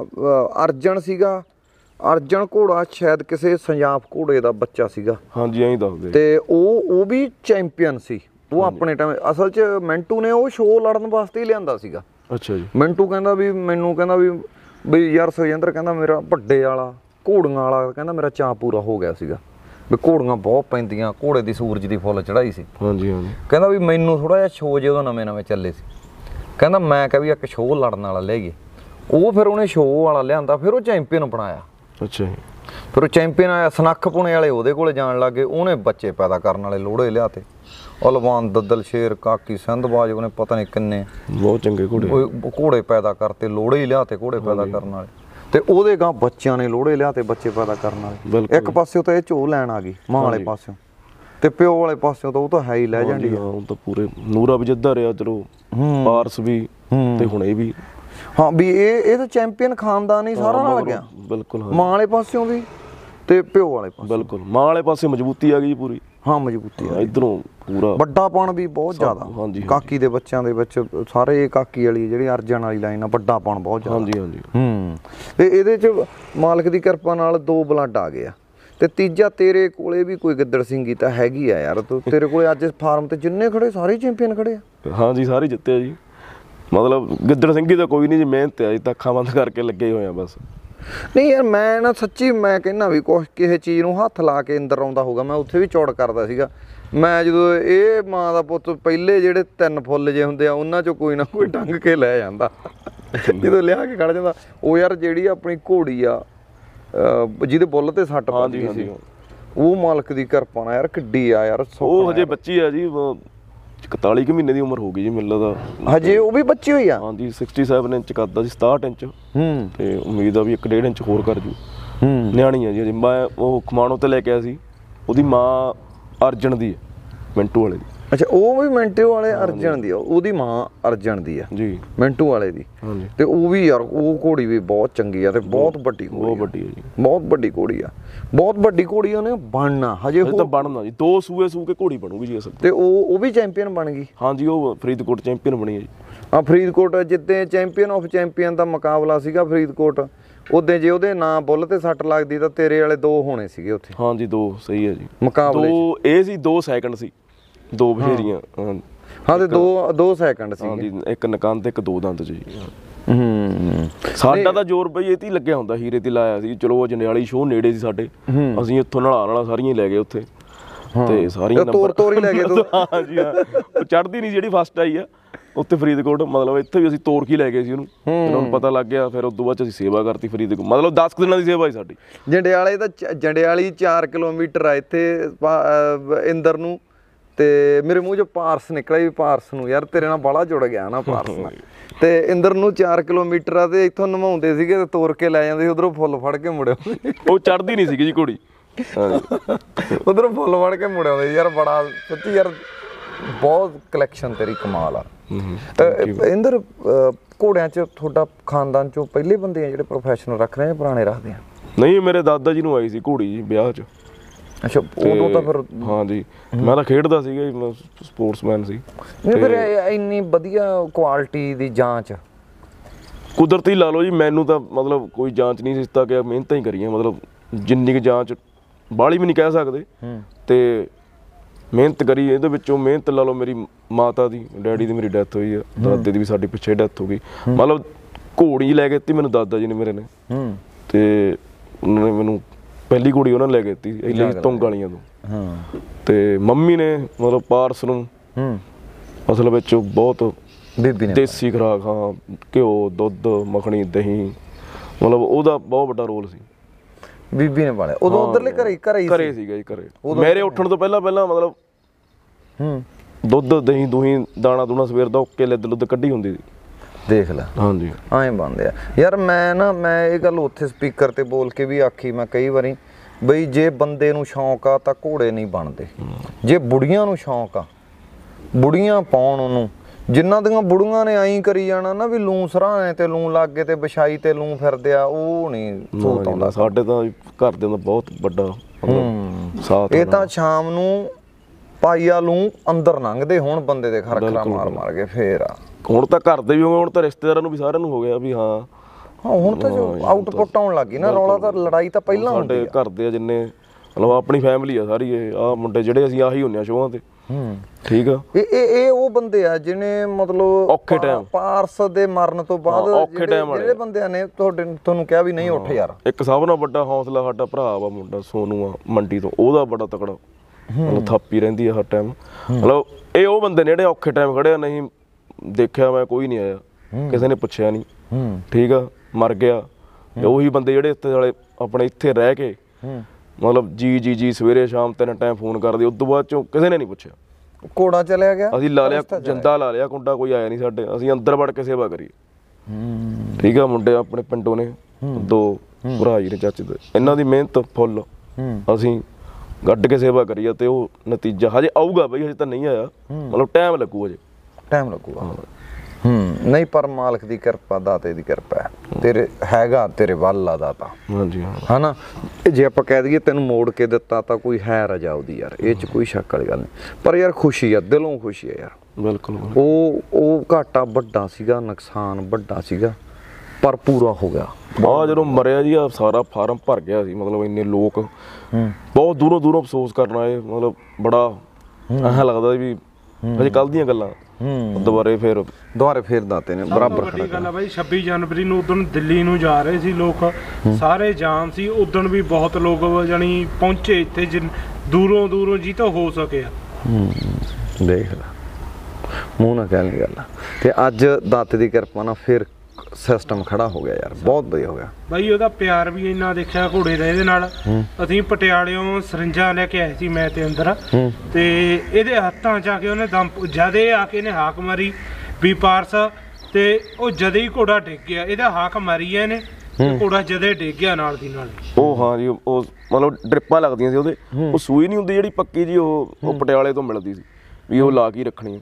ਅਰਜਨ ਸੀਗਾ, ਅਰਜਨ ਘੋੜਾ ਸ਼ਾਇਦ ਕਿਸੇ ਸੰਜਾਪ ਘੋੜੇ ਦਾ ਬੱਚਾ ਸੀਗਾ। ਹਾਂਜੀ, ਐਂ ਦੱਸਦੇ। ਤੇ ਉਹ ਵੀ ਚੈਂਪੀਅਨ ਸੀ ਉਹ ਆਪਣੇ ਟਾਈਮ। ਅਸਲ 'ਚ ਮਿੰਟੂ ਨੇ ਉਹ ਸ਼ੋਅ ਲੜਨ ਵਾਸਤੇ ਹੀ ਲਿਆਂਦਾ ਸੀਗਾ। ਅੱਛਾ ਜੀ। ਮਿੰਟੂ ਕਹਿੰਦਾ ਵੀ ਮੈਨੂੰ ਕਹਿੰਦਾ ਵੀ ਯਾਰ ਸੁਖਜਿੰਦਰ ਕਹਿੰਦਾ ਮੇਰਾ ਵੱਡੇ ਵਾਲਾ ਘੋੜੀਆਂ ਵਾਲਾ ਕਹਿੰਦਾ ਮੇਰਾ ਚਾਅ ਪੂਰਾ ਹੋ ਗਿਆ ਸੀਗਾ ਵੀ ਘੋੜੀਆਂ ਬਹੁਤ ਪੈਂਦੀਆਂ, ਘੋੜੇ ਦੀ ਸੂਰਜ ਦੀ ਫੁੱਲ ਚੜਾਈ ਸੀ। ਹਾਂਜੀ ਹਾਂਜੀ। ਕਹਿੰਦਾ ਵੀ ਮੈਨੂੰ ਥੋੜਾ ਜਿਹਾ ਸ਼ੋਅ ਜਦੋਂ ਨਵੇਂ ਚੱਲੇ ਸੀ, ਕਹਿੰਦਾ ਮੈਂ ਕਿਹਾ ਵੀ ਇੱਕ ਸ਼ੋਅ ਲੜਨ ਵਾਲਾ ਲੈ ਗਏ। ਉਹ ਫਿਰ ਉਹਨੇ ਸ਼ੋਅ ਵਾਲਾ ਲਿਆਂਦਾ, ਫਿਰ ਉਹ ਚੈਂਪੀਅਨ ਬਣਾਇਆ। ਅੱਛਾ ਜੀ। ਫਿਰ ਉਹ ਚੈਂਪੀਅਨ ਆਇਆ, ਸਨੱਖ ਪੁਣੇ ਵਾਲੇ ਉਹਦੇ ਕੋਲੇ ਜਾਣ ਲੱਗ ਗਏ। ਉਹਨੇ ਬੱਚੇ ਪੈਦਾ ਕਰਨ ਵਾਲੇ ਲੋੜੇ ਲਿਆਤੇ, ਉਲਵਾਨ, ਦਦਲਸ਼ੇਰ, ਕਾਕੀ, ਸਿੰਧਬਾਜ, ਉਹਨੇ ਪਤਾ ਨਹੀਂ ਕਿੰਨੇ ਬਹੁਤ ਚੰਗੇ ਘੋੜੇ ਪੈਦਾ ਕਰਤੇ, ਲੋੜੇ ਹੀ ਲਿਆਤੇ ਘੋੜੇ ਪੈਦਾ ਕਰਨ ਵਾਲੇ। ਤੇ ਉਹਦੇ ਗਾਂ ਬੱਚਿਆਂ ਨੇ ਲੋੜੇ ਲਿਆਤੇ, ਬੱਚੇ ਪੈਦਾ ਕਰਨ ਵਾਲੇ। ਇੱਕ ਪਾਸਿਓਂ ਤਾਂ ਇਹ ਝੋ ਲੈਣ ਆ ਗਈ ਮਾਂ ਵਾਲੇ ਪਾਸਿਓਂ, ਤੇ ਪਿਓ ਵਾਲੇ ਪਾਸਿਓਂ ਤਾਂ ਉਹ ਤਾਂ ਹੈ ਹੀ ਲੈ ਜਾਂਦੀ ਆ। ਉਹ ਤਾਂ ਪੂਰੇ ਨੂਰਾ ਵੀ ਜਿੱਦਾਂ ਰਿਹਾ, ਚਲੋ ਪਾਰਸ ਵੀ ਤੇ ਹੁਣ ਇਹ ਵੀ। ਹਾਂ, ਵੀ ਇਹ ਤਾਂ ਚੈਂਪੀਅਨ ਖਾਨਦਾਨ ਹੀ ਸਾਰਾ ਨਾਲ ਗਿਆ। ਬਿਲਕੁਲ, ਮਾਂ ਵਾਲੇ ਪਾਸਿਓਂ ਵੀ ਤੇ ਪਿਓ ਵਾਲੇ ਪਾਸੇ। ਬਿਲਕੁਲ, ਮਾਂ ਵਾਲੇ ਪਾਸੇ ਮਜ਼ਬੂਤੀ ਆ ਗਈ ਪੂਰੀ। ਹਾਂ, ਮਜ਼ਬੂਤੀ ਆ। ਇਧਰੋਂ ਪੂਰਾ ਵੱਡਾਪਣ ਵੀ ਬਹੁਤ ਜ਼ਿਆਦਾ। ਕਾਕੀ ਦੇ ਬੱਚਿਆਂ ਦੇ ਵਿੱਚ ਸਾਰੇ ਕਾਕੀ ਵਾਲੀ ਜਿਹੜੀ ਅਰਜਨ ਵਾਲੀ ਲਾਈਨ ਆ, ਵੱਡਾਪਣ ਬਹੁਤ ਜ਼ਿਆਦਾ। ਹਾਂਜੀ ਹਾਂਜੀ। ਤੇ ਇਹਦੇ 'ਚ ਮਾਲਕ ਦੀ ਕਿਰਪਾ ਨਾਲ 2 ਬਲੱਡ ਆ ਗਏ ਆ। ਤੇ ਤੀਜਾ ਤੇਰੇ ਕੋਲੇ ਵੀ ਕੋਈ ਗਿੱਦੜ ਸਿੰਘੀ ਤਾਂ ਹੈਗੀ ਆ ਯਾਰ। ਤੇਰੇ ਕੋਲੇ ਅੱਜ ਫਾਰਮ ਤੇ ਜਿੰਨੇ ਖੜੇ ਸਾਰੇ ਚੈਂਪੀਅਨ ਖੜੇ ਆ। ਹਾਂਜੀ, ਸਾਰੇ ਜਿੱਤੇ ਆ ਜੀ। ਮਤਲਬ ਗਿੱਦੜ ਸਿੰਘੀ ਤਾਂ ਕੋਈ ਨਹੀਂ ਜੀ, ਮਿਹਨਤ ਆ ਜੀ, ਤਾਂ ਅੱਖਾਂ ਬੰਦ ਕਰਕੇ ਲੱਗੇ ਹੋਏ ਆ ਬਸ। ਨਹੀਂ ਯਾਰ, ਮੈਂ ਨਾ ਸੱਚੀ ਮੈਂ ਕਹਿੰਦਾ ਵੀ ਕੁਛ ਕਿਸੇ ਚੀਜ਼ ਨੂੰ ਹੱਥ ਲਾ ਕੇ ਅੰਦਰ ਆਉਂਦਾ ਹੋਊਗਾ। ਮੈਂ ਉੱਥੇ ਵੀ ਚੌੜ ਕਰਦਾ ਸੀਗਾ। ਮੈਂ ਜਦੋਂ ਇਹ ਮਾਂ ਦਾ ਪੁੱਤ ਪਹਿਲੇ ਜਿਹੜੇ 3 ਫੁੱਲ ਜੇ ਹੁੰਦੇ ਆ, ਉਹਨਾਂ 'ਚੋਂ ਕੋਈ ਨਾ ਕੋਈ ਡੰਗ ਕੇ ਲੈ ਜਾਂਦਾ। ਜਦੋਂ ਲਿਆ ਕੇ ਖੜ ਜਾਂਦਾ ਉਹ ਯਾਰ, ਜਿਹੜੀ ਆਪਣੀ ਘੋੜੀ ਆ ਜਿਹਦੇ ਬੁੱਲ ਤੇ ਸੱਟ ਵੱਜੀ ਸੀ, ਉਹ ਮਾਲਕ ਦੀ ਕਿਰਪਾ ਨਾਲ ਯਾਰ ਕਿੱਡੀ ਆ ਯਾਰ। ਉਹ ਹਜੇ ਬੱਚੀ ਆ ਜੀ, 41 ਕੁ ਮਹੀਨੇ ਦੀ ਉਮਰ ਹੋ ਗਈ ਜੀ ਮੈਨੂੰ ਲੱਗਦਾ ਹਜੇ। ਉਹ ਵੀ ਬੱਚੀ ਹੋਈ ਆ। ਹਾਂਜੀ, 67 ਇੰਚ ਕਰਦਾ ਸੀ, 67 ਇੰਚ। ਤੇ ਉਮੀਦ ਆ ਵੀ 1.5 ਇੰਚ ਹੋਰ ਕਰ ਜੂ। ਨਿਆਣੀ ਆ ਜੀ ਹਜੇ। ਮੈਂ ਉਹ ਖਮਾਣੋ ਤੇ ਲੈ ਕੇ ਆਇਆ ਸੀ, ਉਹਦੀ ਮਾਂ ਅਰਜਨ ਦੀ ਹੈ, ਮਿੰਟੂ ਵਾਲੇ ਦੀ। ਅੱਛਾ, ਉਹ ਵੀ ਮਿੰਟੂ ਵਾਲੇ ਅਰਜਨ ਦੀ ਆ, ਉਹਦੀ ਮਾਂ ਅਰਜਨ ਦੀ ਆ ਜੀ, ਮਿੰਟੂ ਵਾਲੇ ਦੀ। ਤੇ ਉਹ ਵੀ ਯਾਰ ਉਹ ਘੋੜੀ ਵੀ ਬਹੁਤ ਚੰਗੀ ਆ ਤੇ ਬਹੁਤ ਵੱਡੀ, ਬਹੁਤ ਵੱਡੀ ਆ ਜੀ, ਬਹੁਤ ਵੱਡੀ ਘੋੜੀ ਆ, ਬਹੁਤ ਵੱਡੀ ਘੋੜੀ। ਉਹਨੇ ਬਣਨਾ ਹਜੇ ਤਾਂ ਬਣਨਾ ਜੀ, 2 ਸੂਏ ਸੂ ਕੇ ਘੋੜੀ ਬਣੂਗੀ ਜੀ ਅਸਲ ਤੇ। ਉਹ ਵੀ ਚੈਂਪੀਅਨ ਬਣ ਗਈ। ਹਾਂਜੀ, ਉਹ ਫਰੀਦਕੋਟ ਚੈਂਪੀਅਨ ਬਣੀ ਹੈ ਜੀ। ਹਾਂ, ਫਰੀਦਕੋਟ ਜਿੱਦਾਂ ਚੈਂਪੀਅਨ ਆਫ ਚੈਂਪੀਅਨ ਦਾ ਮੁਕਾਬਲਾ ਸੀਗਾ ਫਰੀਦਕੋਟ, ਉਦੋਂ ਜੇ ਉਹਦੇ ਨਾਂ ਬੁੱਲ ਤੇ ਸੱਟ ਲੱਗਦੀ ਤਾਂ ਤੇਰੇ ਵਾਲੇ 2 ਹੋਣੇ ਸੀਗੇ ਉੱਥੇ। ਹਾਂਜੀ, 2 ਸਹੀ ਹੈ ਜੀ ਮੁਕਾਬਲੇ। 2 ਇਹ ਸੀ, 2 ਸੈਕਿੰਡ ਸੀ, 2 ਬਸ਼ੇਰੀਆਂ। ਹਾਂ, ਤੇ 2 ਸੈਕਿੰਡ ਸੀ। ਹਾਂਜੀ, ਇੱਕ ਨਕੰਦ, ਇੱਕ 2 ਦੰਦ ਜੀ। ਸਾਡਾ ਤਾਂ ਜ਼ੋਰ ਬਈ ਇਹ ਤੇ ਹੀ ਲੱਗਿਆ ਹੁੰਦਾ, ਹੀਰੇ ਤੇ ਲਾਇਆ ਸੀ। ਚਲੋ ਉਹ ਜੰਡਿਆਲੀ ਸ਼ੋਅ ਨੇੜੇ ਸੀ ਸਾਡੇ, ਅਸੀਂ ਇੱਥੋਂ ਨਲਾਣ ਵਾਲਾ ਸਾਰੀਆਂ ਹੀ ਲੈ ਗਏ ਉੱਥੇ ਤੇ ਸਾਰੀਆਂ ਤੋਰ ਹੀ ਲੈ ਗਏ ਤੂੰ। ਹਾਂਜੀ ਹਾਂ, ਉਹ ਚੜ੍ਹਦੀ ਨਹੀਂ ਜਿਹੜੀ ਫਸਟ ਆਈ ਆ ਉੱਥੇ ਫਰੀਦਕੋਟ, ਮਤਲਬ ਇੱਥੇ ਵੀ ਅਸੀਂ ਤੋਰ ਕੇ ਲੈ ਗਏ ਸੀ ਉਹਨੂੰ। ਫਿਰ ਉਹਨੂੰ ਪਤਾ ਲੱਗ ਗਿਆ, ਫਿਰ ਉਸ ਤੋਂ ਬਾਅਦ ਚ ਅਸੀਂ ਸੇਵਾ ਕਰਤੀ ਫਰੀਦਕੋਟ, ਮਤਲਬ 10 ਦਿਨਾਂ ਦੀ ਸੇਵਾ ਸੀ ਸਾਡੀ। ਜੰਡਿਆਲੇ ਦਾ ਜੰਡਿਆਲੀ 4 ਕਿਲੋਮੀਟਰ ਆ ਇੱਥੇ ਇੰਦਰ ਨੂੰ, ਤੇ ਮੇਰੇ ਮੂੰਹ ਚੋਂ ਪਾਰਸ ਨਿਕਲਿਆ ਵੀ ਪਾਰਸ ਨੂੰ, ਯਾਰ ਤੇਰੇ ਨਾਲ ਬਾਹਲਾ ਜੁੜ ਗਿਆ ਨਾ ਪਾਰਸ ਨਾਲ। ਤੇ ਇੰਦਰ ਨੂੰ 4 ਕਿਲੋਮੀਟਰ ਆ, ਤੇ ਇੱਥੋਂ ਨਵਾਉਂਦੇ ਸੀਗੇ ਤੇ ਤੋਰ ਕੇ ਲੈ ਜਾਂਦੇ ਸੀ, ਉਧਰੋਂ ਫੁੱਲ ਫੜ ਕੇ ਮੁੜਿਆ। ਉਹ ਚੜ੍ਹਦੀ ਨਹੀਂ ਸੀਗੀ ਜੀ ਘੋੜੀ, ਉਧਰੋਂ ਫੁੱਲ ਫੜ ਕੇ ਮੁੜਿਆ ਆਉਂਦੇ ਯਾਰ। ਬੜਾ ਸੱਚੀ ਯਾਰ, ਬਹੁਤ ਕਲੈਕਸ਼ਨ ਤੇਰੀ ਕਮਾਲ ਆ। ਇੰਦਰ, ਘੋੜਿਆਂ 'ਚ ਤੁਹਾਡਾ ਖਾਨਦਾਨ 'ਚੋਂ ਪਹਿਲੇ ਬੰਦੇ ਆ ਜਿਹੜੇ ਪ੍ਰੋਫੈਸ਼ਨਲ ਰੱਖ ਰਹੇ ਆ, ਪੁਰਾਣੇ ਰੱਖਦੇ ਆ? ਨਹੀਂ, ਮੇਰੇ ਦਾਦਾ ਜੀ ਨੂੰ ਆਈ ਸੀ ਘੋੜੀ ਜੀ ਵਿਆਹ 'ਚ। ਅੱਛਾ, ਉਦੋਂ ਤਾਂ ਫਿਰ ਹਾਂਜੀ ਮੈਂ ਤਾਂ ਖੇਡਦਾ ਸੀਗਾ, ਸਪੋਰਟਸਮੈਨ ਸੀ। ਫਿਰ ਇੰਨੀ ਵਧੀਆ ਕੁਆਲਿਟੀ ਦੀ ਜਾਂਚ ਕੁਦਰਤੀ ਲਾ ਲਓ ਜੀ, ਮੈਨੂੰ ਤਾਂ ਮਤਲਬ ਕੋਈ ਜਾਂਚ ਨਹੀਂ ਦਿੱਤਾ ਕਿ ਮਿਹਨਤਾਂ ਹੀ ਕਰੀਆਂ, ਮਤਲਬ ਜਿੰਨੀ ਕੁ ਜਾਂਚ ਬਾਹਲੀ ਵੀ ਨਹੀਂ ਕਹਿ ਸਕਦੇ, ਤੇ ਮਿਹਨਤ ਕਰੀ। ਇਹਦੇ ਵਿੱਚੋਂ ਮਿਹਨਤ ਲਾ ਲਓ, ਮੇਰੀ ਮਾਤਾ ਦੀ, ਡੈਡੀ ਦੀ ਮੇਰੀ ਡੈਥ ਹੋਈ ਆ, ਦਾਦੇ ਦੀ ਵੀ ਸਾਡੀ ਪਿੱਛੇ ਡੈਥ ਹੋ ਗਈ। ਮਤਲਬ ਘੋੜੀ ਲੈ ਕੇ ਦਿੱਤੀ ਮੈਨੂੰ ਦਾਦਾ ਜੀ ਨੇ ਮੇਰੇ ਨੇ, ਤੇ ਉਹਨਾਂ ਨੇ ਮੈਨੂੰ ਪਹਿਲੀ ਘੋੜੀ ਉਹਨਾਂ ਨੇ ਲੈ ਕੇ ਦਿੱਤੀ ਸੀ ਤੁੰਗ ਵਾਲੀਆਂ ਤੋਂ। ਤੇ ਮੰਮੀ ਨੇ ਮਤਲਬ ਪਾਰਸ ਨੂੰ ਅਸਲ ਵਿੱਚ ਬਹੁਤ ਬੀਬੀ ਨੇ ਦੇਸੀ ਖੁਰਾਕ, ਹਾਂ, ਘਿਓ, ਦੁੱਧ, ਮੱਖਣੀ, ਦਹੀਂ, ਮਤਲਬ ਉਹਦਾ ਬਹੁਤ ਵੱਡਾ ਰੋਲ ਸੀ। ਬੀਬੀ ਨੇ ਪਾਲਿਆ ਉਦੋਂ ਉਧਰਲੇ ਘਰੇ ਸੀਗਾ ਜੀ, ਘਰੇ। ਮੇਰੇ ਉੱਠਣ ਤੋਂ ਪਹਿਲਾਂ ਮਤਲਬ ਦੁੱਧ, ਦਹੀਂ, ਦੂਹੀ, ਦਾਣਾ ਦੂਣਾ ਸਵੇਰ ਦਾ ਓਕੇ ਲੁੱਦ ਕੱਢੀ ਹੁੰਦੀ ਸੀ। ਦੇਖ ਲੈ, ਹਾਂਜੀ ਐਂ ਬਣਦੇ ਆ ਯਾਰ। ਮੈਂ ਇਹ ਗੱਲ ਉੱਥੇ ਸਪੀਕਰ ਤੇ ਬੋਲ ਕੇ ਵੀ ਆਖੀ ਮੈਂ ਕਈ ਵਾਰੀ, ਬਈ ਜੇ ਬੰਦੇ ਨੂੰ ਸ਼ੌਂਕ ਆ ਤਾਂ ਘੋੜੇ ਨਹੀਂ ਬਣਦੇ। ਜੇ ਬੁੜੀਆਂ ਨੂੰ ਸ਼ੌਂਕ ਆ, ਬੁੜੀਆਂ ਪਾਉਣ ਉਹਨੂੰ, ਜਿਨ੍ਹਾਂ ਦੀਆਂ ਬੁੜੀਆਂ ਨੇ ਐਂ ਕਰੀ ਜਾਣਾ ਨਾ ਵੀ ਲੂੰ ਸਰਾਣੇ ਤੇ ਲੂੰ ਲੱਗ ਗਏ ਤੇ ਵਿਛਾਈ ਤੇ ਲੂੰ ਫਿਰਦੇ ਆ, ਉਹ ਨਹੀਂ ਸੋਚ ਆਉਂਦਾ। ਸਾਡੇ ਤਾਂ ਘਰਦਿਆਂ ਦਾ ਬਹੁਤ ਵੱਡਾ ਸਾਥ। ਇਹ ਤਾਂ ਸ਼ਾਮ ਨੂੰ ਪਾਈਆ ਲੂੰ ਅੰਦਰ ਲੰਘਦੇ ਹੁਣ ਬੰਦੇ ਦੇ ਖਰਖਰਾ ਮਾਰ ਕੇ ਫੇਰ ਆ। ਹੁਣ ਤਾਂ ਘਰ ਦੇ ਵੀ ਹੋ ਗਏ, ਹੁਣ ਤਾਂ ਰਿਸ਼ਤੇਦਾਰਾਂ ਨੂੰ ਵੀ ਸਾਰਿਆਂ ਨੂੰ ਹੋ ਗਿਆ ਵੀ ਹਾਂ ਹੁਣ ਤਾਂ ਜੋ ਆਊਟਪੁੱਟ ਆਉਣ ਲੱਗੀ ਨਾ, ਰੌਲਾ ਤਾਂ ਲੜਾਈ ਤਾਂ ਪਹਿਲਾਂ ਹੁੰਦੀ ਆ। ਸਾਡੇ ਘਰ ਦੇ ਜਿੰਨੇ ਮਤਲਬ ਆਪਣੀ ਫੈਮਿਲੀ ਆ ਸਾਰੀ, ਇਹ ਆ ਮੁੰਡੇ ਜਿਹੜੇ ਅਸੀਂ ਆਹੀ ਹੁੰਨੇ ਆ ਸ਼ੋਆਂ ਤੇ। ਠੀਕ ਆ, ਇਹ ਉਹ ਬੰਦੇ ਆ ਜਿਹਨੇ ਮਤਲਬ ਔਖੇ ਟਾਈਮ ਪਾਰਸ ਦੇ ਮਰਨ ਤੋਂ ਬਾਅਦ ਜਿਹੜੇ ਬੰਦਿਆਂ ਨੇ ਤੁਹਾਨੂੰ ਕਿਹਾ ਵੀ ਨਹੀਂ ਉੱਠ ਯਾਰ। ਇੱਕ ਸਭ ਨਾਲੋਂ ਵੱਡਾ ਹੌਸਲਾ ਸਾਡਾ ਭਰਾ ਵਾ ਮੁੰਡਾ ਸੋਨੂ ਆ ਮੰਡੀ ਤੋਂ, ਉਹਦਾ ਬੜਾ ਤਕੜਾ, ਮਤਲਬ ਥਾਪੀ ਰਹਿੰਦੀ ਆ ਹਰ ਟਾਈਮ। ਮਤਲਬ ਇਹ ਉਹ ਬੰਦੇ ਨੇ ਜਿਹੜੇ ਔਖੇ ਟਾਈਮ ਖੜੇ ਆ, ਨਹੀਂ ਦੇਖਿਆ ਮੈਂ ਕੋਈ ਨਹੀਂ ਆਇਆ, ਕਿਸੇ ਨੇ ਪੁੱਛਿਆ ਨਹੀਂ, ਠੀਕ ਆ, ਮਰ ਗਿਆ। ਉਹੀ ਬੰਦੇ ਜਿਹੜੇ ਇੱਥੇ ਵਾਲੇ ਆਪਣੇ ਇੱਥੇ ਰਹਿ ਕੇ ਮਤਲਬ ਜੀ ਸਵੇਰੇ ਸ਼ਾਮ 3 ਟਾਈਮ ਫੋਨ ਕਰਦੇ, ਉਸ ਤੋਂ ਬਾਅਦ ਚੋਂ ਕਿਸੇ ਨੇ ਨਹੀਂ ਪੁੱਛਿਆ। ਘੋੜਾ ਚਲਿਆ ਗਿਆ, ਅਸੀਂ ਲਾ ਲਿਆ ਜੰਦਾ, ਲਾ ਲਿਆ ਕੁੰਡਾ, ਕੋਈ ਆਇਆ ਨਹੀਂ ਸਾਡੇ, ਅਸੀਂ ਅੰਦਰ ਵੜ ਕੇ ਸੇਵਾ ਕਰੀ। ਠੀਕ ਆ, ਮੁੰਡੇ ਆਪਣੇ ਪਿੰਡੋਂ ਨੇ 2 ਭਰਾ ਜੀ ਨੇ ਚਾਚੇ ਦੇ, ਇਹਨਾਂ ਦੀ ਮਿਹਨਤ ਫੁੱਲ, ਅਸੀਂ ਗੱਡ ਕੇ ਸੇਵਾ ਕਰੀ ਆ, ਤੇ ਉਹ ਨਤੀਜਾ ਹਜੇ ਆਊਗਾ ਬਈ, ਹਜੇ ਤਾਂ ਨਹੀਂ ਆਇਆ, ਮਤਲਬ ਟਾਈਮ ਲੱਗੂ, ਹਜੇ ਟਾਈਮ ਲੱਗੂਗਾ। ਨਹੀਂ, ਪਰ ਮਾਲਕ ਦੀ ਕਿਰਪਾ, ਦਾਤੇ ਦੀ ਕਿਰਪਾ ਤੇਰੇ ਹੈਗਾ, ਤੇਰੇ ਵੱਲ ਆ ਦਾਤਾ। ਹਾਂਜੀ ਹਨਾ, ਜੇ ਆਪਾਂ ਕਹਿ ਦਈਏ ਤੈਨੂੰ ਮੋੜ ਕੇ ਦਿੱਤਾ ਤਾਂ ਕੋਈ ਹੈ ਰਜਾ ਉਹਦੀ ਯਾਰ, ਇਹ ਚ ਕੋਈ ਸ਼ੱਕ ਵਾਲੀ ਗੱਲ ਨਹੀਂ। ਪਰ ਯਾਰ ਖੁਸ਼ੀ ਆ, ਦਿਲੋਂ ਖੁਸ਼ੀ ਆ ਯਾਰ। ਬਿਲਕੁਲ। ਉਹ ਘਾਟਾ ਵੱਡਾ ਸੀਗਾ, ਨੁਕਸਾਨ ਵੱਡਾ ਸੀਗਾ, ਪਰ ਪੂਰਾ ਹੋ ਗਿਆ। ਜਦੋਂ ਮਰਿਆ ਜੀ, ਆ ਸਾਰਾ ਫਾਰਮ ਭਰ ਗਿਆ ਸੀ, ਮਤਲਬ ਇੰਨੇ ਲੋਕ ਬਹੁਤ ਦੂਰੋਂ ਅਫਸੋਸ ਕਰਨ ਆਏ, ਮਤਲਬ ਬੜਾ ਐਂ ਲੱਗਦਾ ਵੀ ਹਜੇ ਕੱਲ ਦੀਆਂ ਗੱਲਾਂ ਦੁਬਾਰੇ ਫੇਰ ਦਾਤੇ ਨੇ ਬਰਾਬਰ ਖੜਾ ਗੱਲ ਆ ਬਾਈ। 26 ਜਨਵਰੀ ਨੂੰ ਉਦੋਂ ਦਿੱਲੀ ਨੂੰ ਜਾ ਰਹੇ ਸੀ ਲੋਕ, ਸਾਰੇ ਜਾਮ ਸੀ ਉਦੋਂ ਵੀ, ਬਹੁਤ ਲੋਕ ਜਾਨੀ ਪਹੁੰਚੇ ਇੱਥੇ, ਦੂਰੋਂ ਜੀ ਤਾਂ ਹੋ ਸਕਿਆ। ਦੇਖ ਲੈ, ਮੂੰਹ ਨਾ ਕਹਿਣ ਦੀ ਗੱਲ। ਤੇ ਅੱਜ ਦਾਤੇ ਦੀ ਕਿਰਪਾ ਨਾਲ ਫਿਰ ਸਿਸਟਮ ਖੜਾ ਹੋ ਗਿਆ ਯਾਰ, ਬਹੁਤ ਵਧੀਆ ਹੋ ਗਿਆ ਬਾਈ। ਉਹਦਾ ਪਿਆਰ ਵੀ ਇੰਨਾ ਦੇਖਿਆ ਘੋੜੇ ਦਾ ਇਹਦੇ ਨਾਲ। ਅਸੀਂ ਪਟਿਆਲਿਓਂ ਸਰਿੰਜਾਂ ਲੈ ਕੇ ਆਏ ਸੀ ਮੈਂ ਤੇ ਅੰਦਰ, ਤੇ ਇਹਦੇ ਹੱਥਾਂ 'ਚ ਆ ਕੇ ਉਹਨੇ ਦਮ ਜਦੇ ਆ ਕੇ ਇਹਨੇ ਹਾਕ ਮਾਰੀ ਵੀ ਪਾਰਸ, ਤੇ ਉਹ ਜਦੇ ਹੀ ਘੋੜਾ ਡਿੱਗ ਗਿਆ। ਇਹਦਾ ਹਾਕ ਮਾਰੀ ਆ ਇਹਨੇ, ਘੋੜਾ ਜਦੇ ਡਿੱਗ ਗਿਆ ਨਾਲ ਦੀ ਨਾਲ। ਉਹ ਹਾਂ ਜੀ, ਉਹ ਮਤਲਬ ਡ੍ਰਿਪਾਂ ਲੱਗਦੀਆਂ ਸੀ ਉਹਦੇ, ਉਹ ਸੂਈ ਨਹੀਂ ਹੁੰਦੀ ਜਿਹੜੀ ਪੱਕੀ ਜੀ, ਉਹ ਪਟਿਆਲੇ ਤੋਂ ਮਿਲਦੀ ਸੀ ਵੀ ਉਹ ਲਾ ਕੇ ਰੱਖਣੀ,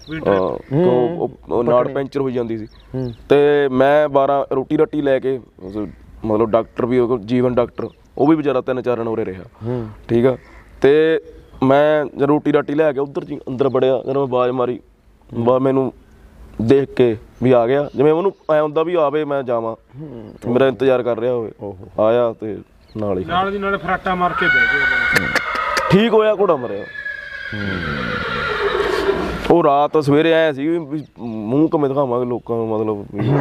ਨਾੜ ਪੈਂਚਰ ਹੋ ਜਾਂਦੀ ਸੀ। ਤੇ ਮੈਂ 12 ਰੋਟੀ ਰੱਟੀ ਲੈ ਕੇ, ਮਤਲਬ ਡਾਕਟਰ ਵੀ ਜੀਵਨ ਡਾਕਟਰ, ਉਹ ਵੀ ਵਿਚਾਰਾ 3-4 ਦਿਨ ਉਰੇ ਰਿਹਾ। ਠੀਕ ਆ, ਤੇ ਮੈਂ ਰੋਟੀ ਰਾਟੀ ਲੈ ਕੇ ਉੱਧਰ ਅੰਦਰ ਵੜਿਆ, ਜਦੋਂ ਮੈਂ ਆਵਾਜ਼ ਮਾਰੀ, ਮੈਨੂੰ ਦੇਖ ਕੇ ਵੀ ਆ ਗਿਆ, ਜਿਵੇਂ ਉਹਨੂੰ ਐ ਹੁੰਦਾ ਵੀ ਆਵੇ ਮੈਂ ਜਾਵਾਂ, ਮੇਰਾ ਇੰਤਜ਼ਾਰ ਕਰ ਰਿਹਾ ਹੋਵੇ। ਆਇਆ ਤੇ ਨਾਲ ਦੀ ਨਾਲ ਫਰਾਟਾ ਮਾਰ ਕੇ ਬਹਿ ਗਿਆ। ਠੀਕ ਹੋਇਆ, ਘੋੜਾ ਮਰਿਆ। ਉਹ ਰਾਤ ਸਵੇਰੇ ਆਇਆ ਸੀ ਵੀ ਮੂੰਹ ਕਿਵੇਂ ਦਿਖਾਵਾਂਗੇ ਲੋਕਾਂ ਨੂੰ, ਮਤਲਬ ਵੀ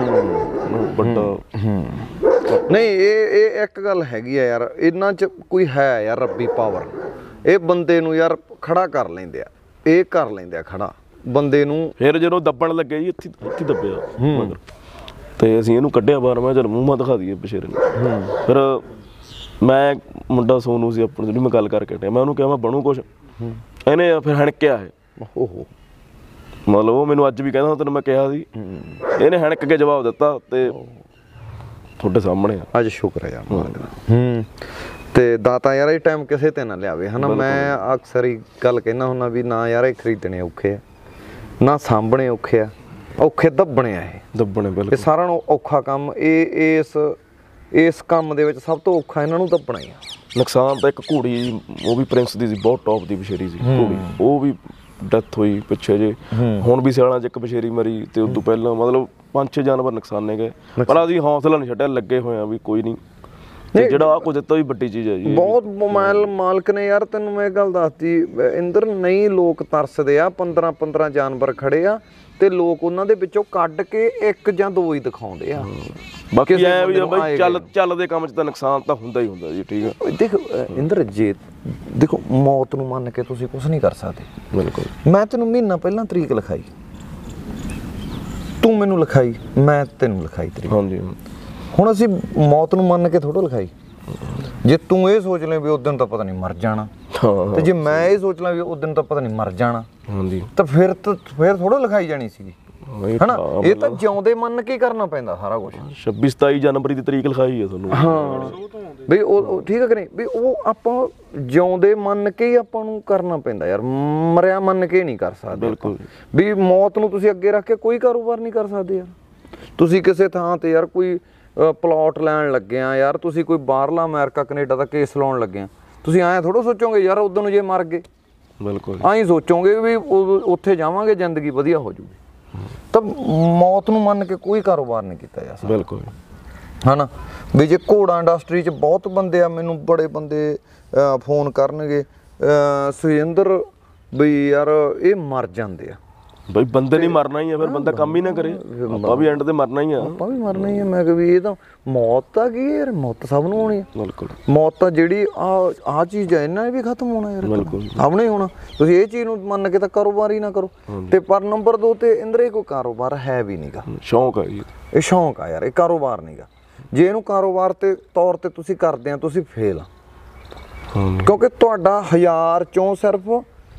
ਵੱਡਾ ਨਹੀਂ ਇਹ ਇੱਕ ਗੱਲ ਹੈਗੀ ਆ ਯਾਰ, ਇਹਨਾਂ 'ਚ ਕੋਈ ਹੈ ਯਾਰ ਰੱਬੀ ਪਾਵਰ, ਇਹ ਬੰਦੇ ਨੂੰ ਯਾਰ ਖੜਾ ਕਰ ਲੈਂਦੇ ਆ, ਇਹ ਕਰ ਲੈਂਦੇ ਆ ਖੜਾ ਬੰਦੇ ਨੂੰ। ਫਿਰ ਜਦੋਂ ਦੱਬਣ ਲੱਗੇ ਜੀ ਇੱਥੇ ਦੱਬਿਆ ਤੇ ਅਸੀਂ ਇਹਨੂੰ ਕੱਢਿਆ ਬਾਹਰ, ਮੈਂ ਚਲ ਮੂੰਹ ਮਾ ਦਿਖਾ ਦਈਏ ਬਸ਼ੇਰੇ ਨੂੰ। ਫਿਰ ਮੈਂ ਮੁੰਡਾ ਸੋਨੂ ਸੀ ਆਪਣਾ, ਜਿਹੜੀ ਮੈਂ ਗੱਲ ਕਰਕੇ ਹਟਿਆ, ਮੈਂ ਉਹਨੂੰ ਕਿਹਾ ਮੈਂ ਬਣੂ ਕੁਛ, ਇਹਨੇ ਫਿਰ ਹਣਕਿਆ ਇਹ, ਓਹੋ ਮਤਲਬ ਉਹ ਮੈਨੂੰ ਅੱਜ ਵੀ ਕਹਿੰਦਾ ਤੈਨੂੰ ਮੈਂ ਕਿਹਾ ਸੀ, ਇਹਨੇ ਹਣਕ ਕੇ ਜਵਾਬ ਦਿੱਤਾ ਤੇ ਤੁਹਾਡੇ ਸਾਹਮਣੇ ਆ ਅੱਜ। ਸ਼ੁਕਰ ਹੈ ਯਾਰ ਮਾਲਕ ਦਾ। ਤੇ ਦਾਤਾ ਯਾਰ ਇਹ ਟਾਈਮ ਕਿਸੇ ਤੇ ਨਾ ਲਿਆਵੇ ਹਨਾ। ਮੈਂ ਅਕਸਰ ਹੀ ਗੱਲ ਕਹਿਣਾ ਹੁੰਦਾ ਵੀ ਨਾ ਯਾਰ ਇਹ ਖਰੀਦਣੇ ਔਖੇ ਆ, ਨਾ ਸਾਂਭਣੇ ਔਖੇ ਆ, ਔਖੇ ਦੱਬਣੇ ਆ ਇਹ ਬਿਲਕੁਲ। ਇਹ ਸਾਰਿਆਂ ਨੂੰ ਔਖਾ ਕੰਮ, ਇਸ ਕੰਮ ਦੇ ਵਿੱਚ ਸਭ ਤੋਂ ਔਖਾ ਇਹਨਾਂ ਨੂੰ ਦੱਬਣਾ ਹੀ ਆ। ਨੁਕਸਾਨ ਤਾਂ ਇੱਕ ਘੋੜੀ, ਉਹ ਵੀ ਪ੍ਰਿੰਸ ਦੀ ਸੀ, ਬਹੁਤ ਟੌਪ ਦੀ ਬਸ਼ੇਰੀ ਸੀ ਘੋੜੀ, ਉਹ ਵੀ ਡੈਥ ਹੋਈ ਪਿੱਛੇ ਜੇ। ਹੁਣ ਵੀ ਸਿਆਲਾਂ 'ਚ ਇੱਕ ਬਸ਼ੇਰੀ ਮਰੀ ਤੇ ਉਦੋਂ ਪਹਿਲਾਂ ਮਤਲਬ 5-6 ਜਾਨਵਰ ਨੁਕਸਾਨੇ ਗਏ, ਪਰ ਅਸੀਂ ਹੌਸਲਾ ਨਹੀਂ ਛੱਡਿਆ, ਲੱਗੇ ਹੋਏ ਆ ਵੀ ਕੋਈ ਨਹੀਂ, ਤੇ ਜਿਹੜਾ ਆ ਕੁਝ ਦਿੱਤਾ ਵੀ ਵੱਡੀ ਚੀਜ਼ ਹੈ ਜੀ। ਬਹੁਤ ਮਾਲਕ ਨੇ ਯਾਰ, ਤੈਨੂੰ ਮੈਂ ਇਹ ਗੱਲ ਦੱਸਦੀ ਇੰਦਰ, ਨਹੀਂ ਲੋਕ ਤਰਸਦੇ ਆ, 15 ਜਾਨਵਰ ਖੜੇ ਆ ਤੇ ਲੋਕ ਉਹਨਾਂ ਦੇ ਵਿੱਚੋਂ ਕੱਢ ਕੇ 1 ਜਾਂ 2 ਹੀ ਦਿਖਾਉਂਦੇ ਆ। ਬਾਕੀ ਐ ਵੀ ਬਈ ਚੱਲਦੇ ਕੰਮ 'ਚ ਤਾਂ ਨੁਕਸਾਨ ਤਾਂ ਹੁੰਦਾ ਹੀ ਹੁੰਦਾ ਜੀ। ਠੀਕ ਆ, ਦੇਖ ਇੰਦਰ ਜੀ, ਦੇਖੋ ਮੌਤ ਨੂੰ ਮੰਨ ਕੇ ਤੁਸੀਂ ਕੁਝ ਨਹੀਂ ਕਰ ਸਕਦੇ। ਬਿਲਕੁਲ। ਮੈਂ ਤੈਨੂੰ ਮਹੀਨਾ ਪਹਿਲਾਂ ਤਰੀਕ ਲਿਖਾਈ, ਤੂੰ ਮੈਨੂੰ ਲਿਖਾਈ, ਮੈਂ ਤੈਨੂੰ ਲਿਖਾਈ ਤਰੀਕ। ਹਾਂਜੀ। ਹੁਣ ਅਸੀਂ ਮੌਤ ਨੂੰ ਮੰਨ ਕੇ ਥੋੜਾ ਲਿਖਾਈ। ਜੇ ਤੂੰ ਇਹ ਸੋਚ ਲੈ ਵੀ ਉਸ ਦਿਨ ਤਾਂ ਪਤਾ ਨਹੀਂ ਮਰ ਜਾਣਾ, ਤੇ ਜੇ ਮੈਂ ਇਹ ਸੋਚ ਲਾਂ ਵੀ ਉਸ ਦਿਨ ਤਾਂ ਪਤਾ ਨਹੀਂ ਮਰ ਜਾਣਾ, ਹਾਂਜੀ, ਤਾਂ ਫਿਰ ਥੋੜਾ ਲਿਖਾਈ ਜਾਣੀ ਸੀਗੀ ਹਨਾ। ਇਹ ਤਾਂ ਜਿਉਂਦੇ ਮੰਨ ਕੇ ਕਰਨਾ ਪੈਂਦਾ ਸਾਰਾ ਕੁਝ। 26-27 ਜਨਵਰੀ ਦੀ ਤਰੀਕ ਲਿਖਾਈ ਹੈ ਤੁਹਾਨੂੰ। ਹਾਂ ਬਈ ਉਹ ਠੀਕ ਹੈ ਕਿ ਨਹੀਂ, ਵੀ ਉਹ ਆਪਾਂ ਜਿਉਂਦੇ ਮੰਨ ਕੇ ਹੀ ਆਪਾਂ ਨੂੰ ਕਰਨਾ ਪੈਂਦਾ ਯਾਰ, ਮਰਿਆ ਮੰਨ ਕੇ ਨਹੀਂ ਕਰ ਸਕਦੇ। ਬਿਲਕੁਲ। ਵੀ ਮੌਤ ਨੂੰ ਤੁਸੀਂ ਅੱਗੇ ਰੱਖ ਕੇ ਕੋਈ ਕਾਰੋਬਾਰ ਨਹੀਂ ਕਰ ਸਕਦੇ ਯਾਰ। ਤੁਸੀਂ ਕਿਸੇ ਥਾਂ ਤੇ ਯਾਰ ਕੋਈ ਪਲਾਟ ਲੈਣ ਲੱਗੇ ਆ ਯਾਰ, ਤੁਸੀਂ ਕੋਈ ਬਾਹਰਲਾ ਅਮਰੀਕਾ ਕੈਨੇਡਾ ਦਾ ਕੇਸ ਲਾਉਣ ਲੱਗੇ ਆ, ਤੁਸੀਂ ਐਂ ਥੋੜਾ ਸੋਚੋਗੇ ਯਾਰ ਉਦੋਂ ਨੂੰ ਜੇ ਮਰ ਗਏ। ਬਿਲਕੁਲ। ਐਂ ਸੋਚੋਗੇ ਵੀ ਉੱਥੇ ਜਾਵਾਂਗੇ ਜ਼ਿੰਦਗੀ ਵਧੀਆ ਹੋ ਜੂਗੀ। ਤਾਂ ਮੌਤ ਨੂੰ ਮੰਨ ਕੇ ਕੋਈ ਕਾਰੋਬਾਰ ਨਹੀਂ ਕੀਤਾ ਜਾ ਸਕਦਾ। ਬਿਲਕੁਲ ਹਨਾ। ਵੀ ਜੇ ਘੋੜਾ ਇੰਡਸਟਰੀ 'ਚ ਬਹੁਤ ਬੰਦੇ ਆ, ਮੈਨੂੰ ਬੜੇ ਬੰਦੇ ਫੋਨ ਕਰਨਗੇ, ਸੁਰਿੰਦਰ ਬਈ ਯਾਰ ਇਹ ਮਰ ਜਾਂਦੇ ਆ। ਬਈ ਬੰਦੇ ਨਹੀਂ ਮਰਨਾ ਹੀ ਆ, ਫਿਰ ਬੰਦਾ ਕੰਮ ਹੀ ਨਾ ਕਰੇ, ਆਪਾਂ ਵੀ ਐਂਡ ਤੇ ਮਰਨਾ ਹੀ ਆ। ਆਪਾਂ ਵੀ ਮਰਨਾ ਹੀ ਆ। ਮੈਂ ਕਿਹਾ ਵੀ ਇਹ ਤਾਂ ਮੌਤ ਆ ਕੀ ਯਾਰ, ਮੌਤ ਸਭ ਨੂੰ ਹੋਣੀ ਆ। ਬਿਲਕੁਲ। ਮੌਤ ਤਾਂ ਜਿਹੜੀ ਆ ਚੀਜ਼ ਹੈ, ਇਹਨਾਂ ਨੇ ਵੀ ਖਤਮ ਹੋਣਾ ਯਾਰ, ਬਿਲਕੁਲ ਸਭ ਨੇ ਹੋਣਾ। ਤੁਸੀਂ ਇਹ ਚੀਜ਼ ਨੂੰ ਮੰਨ ਕੇ ਤਾਂ ਕਾਰੋਬਾਰ ਹੀ ਨਾ ਕਰੋ। ਤੇ ਪਰ ਨੰਬਰ 2 ਤੇ ਇੰਦਰ ਇਹ ਕੋਈ ਕਾਰੋਬਾਰ ਹੈ ਵੀ ਨਹੀਂਗਾ, ਸ਼ੌਂਕ ਆ ਜੀ, ਇਹ ਸ਼ੌਂਕ ਆ ਯਾਰ, ਇਹ ਕਾਰੋਬਾਰ ਨਹੀਂਗਾ। ਜੇ ਇਹਨੂੰ ਕਾਰੋਬਾਰ ਤੇ ਤੌਰ ਤੇ ਤੁਸੀਂ ਕਰਦੇ ਆ, ਤੁਸੀਂ ਫੇਲ ਆ। ਕਿਉਂਕਿ ਤੁਹਾਡਾ 1000 ਚੋਂ ਸਿਰਫ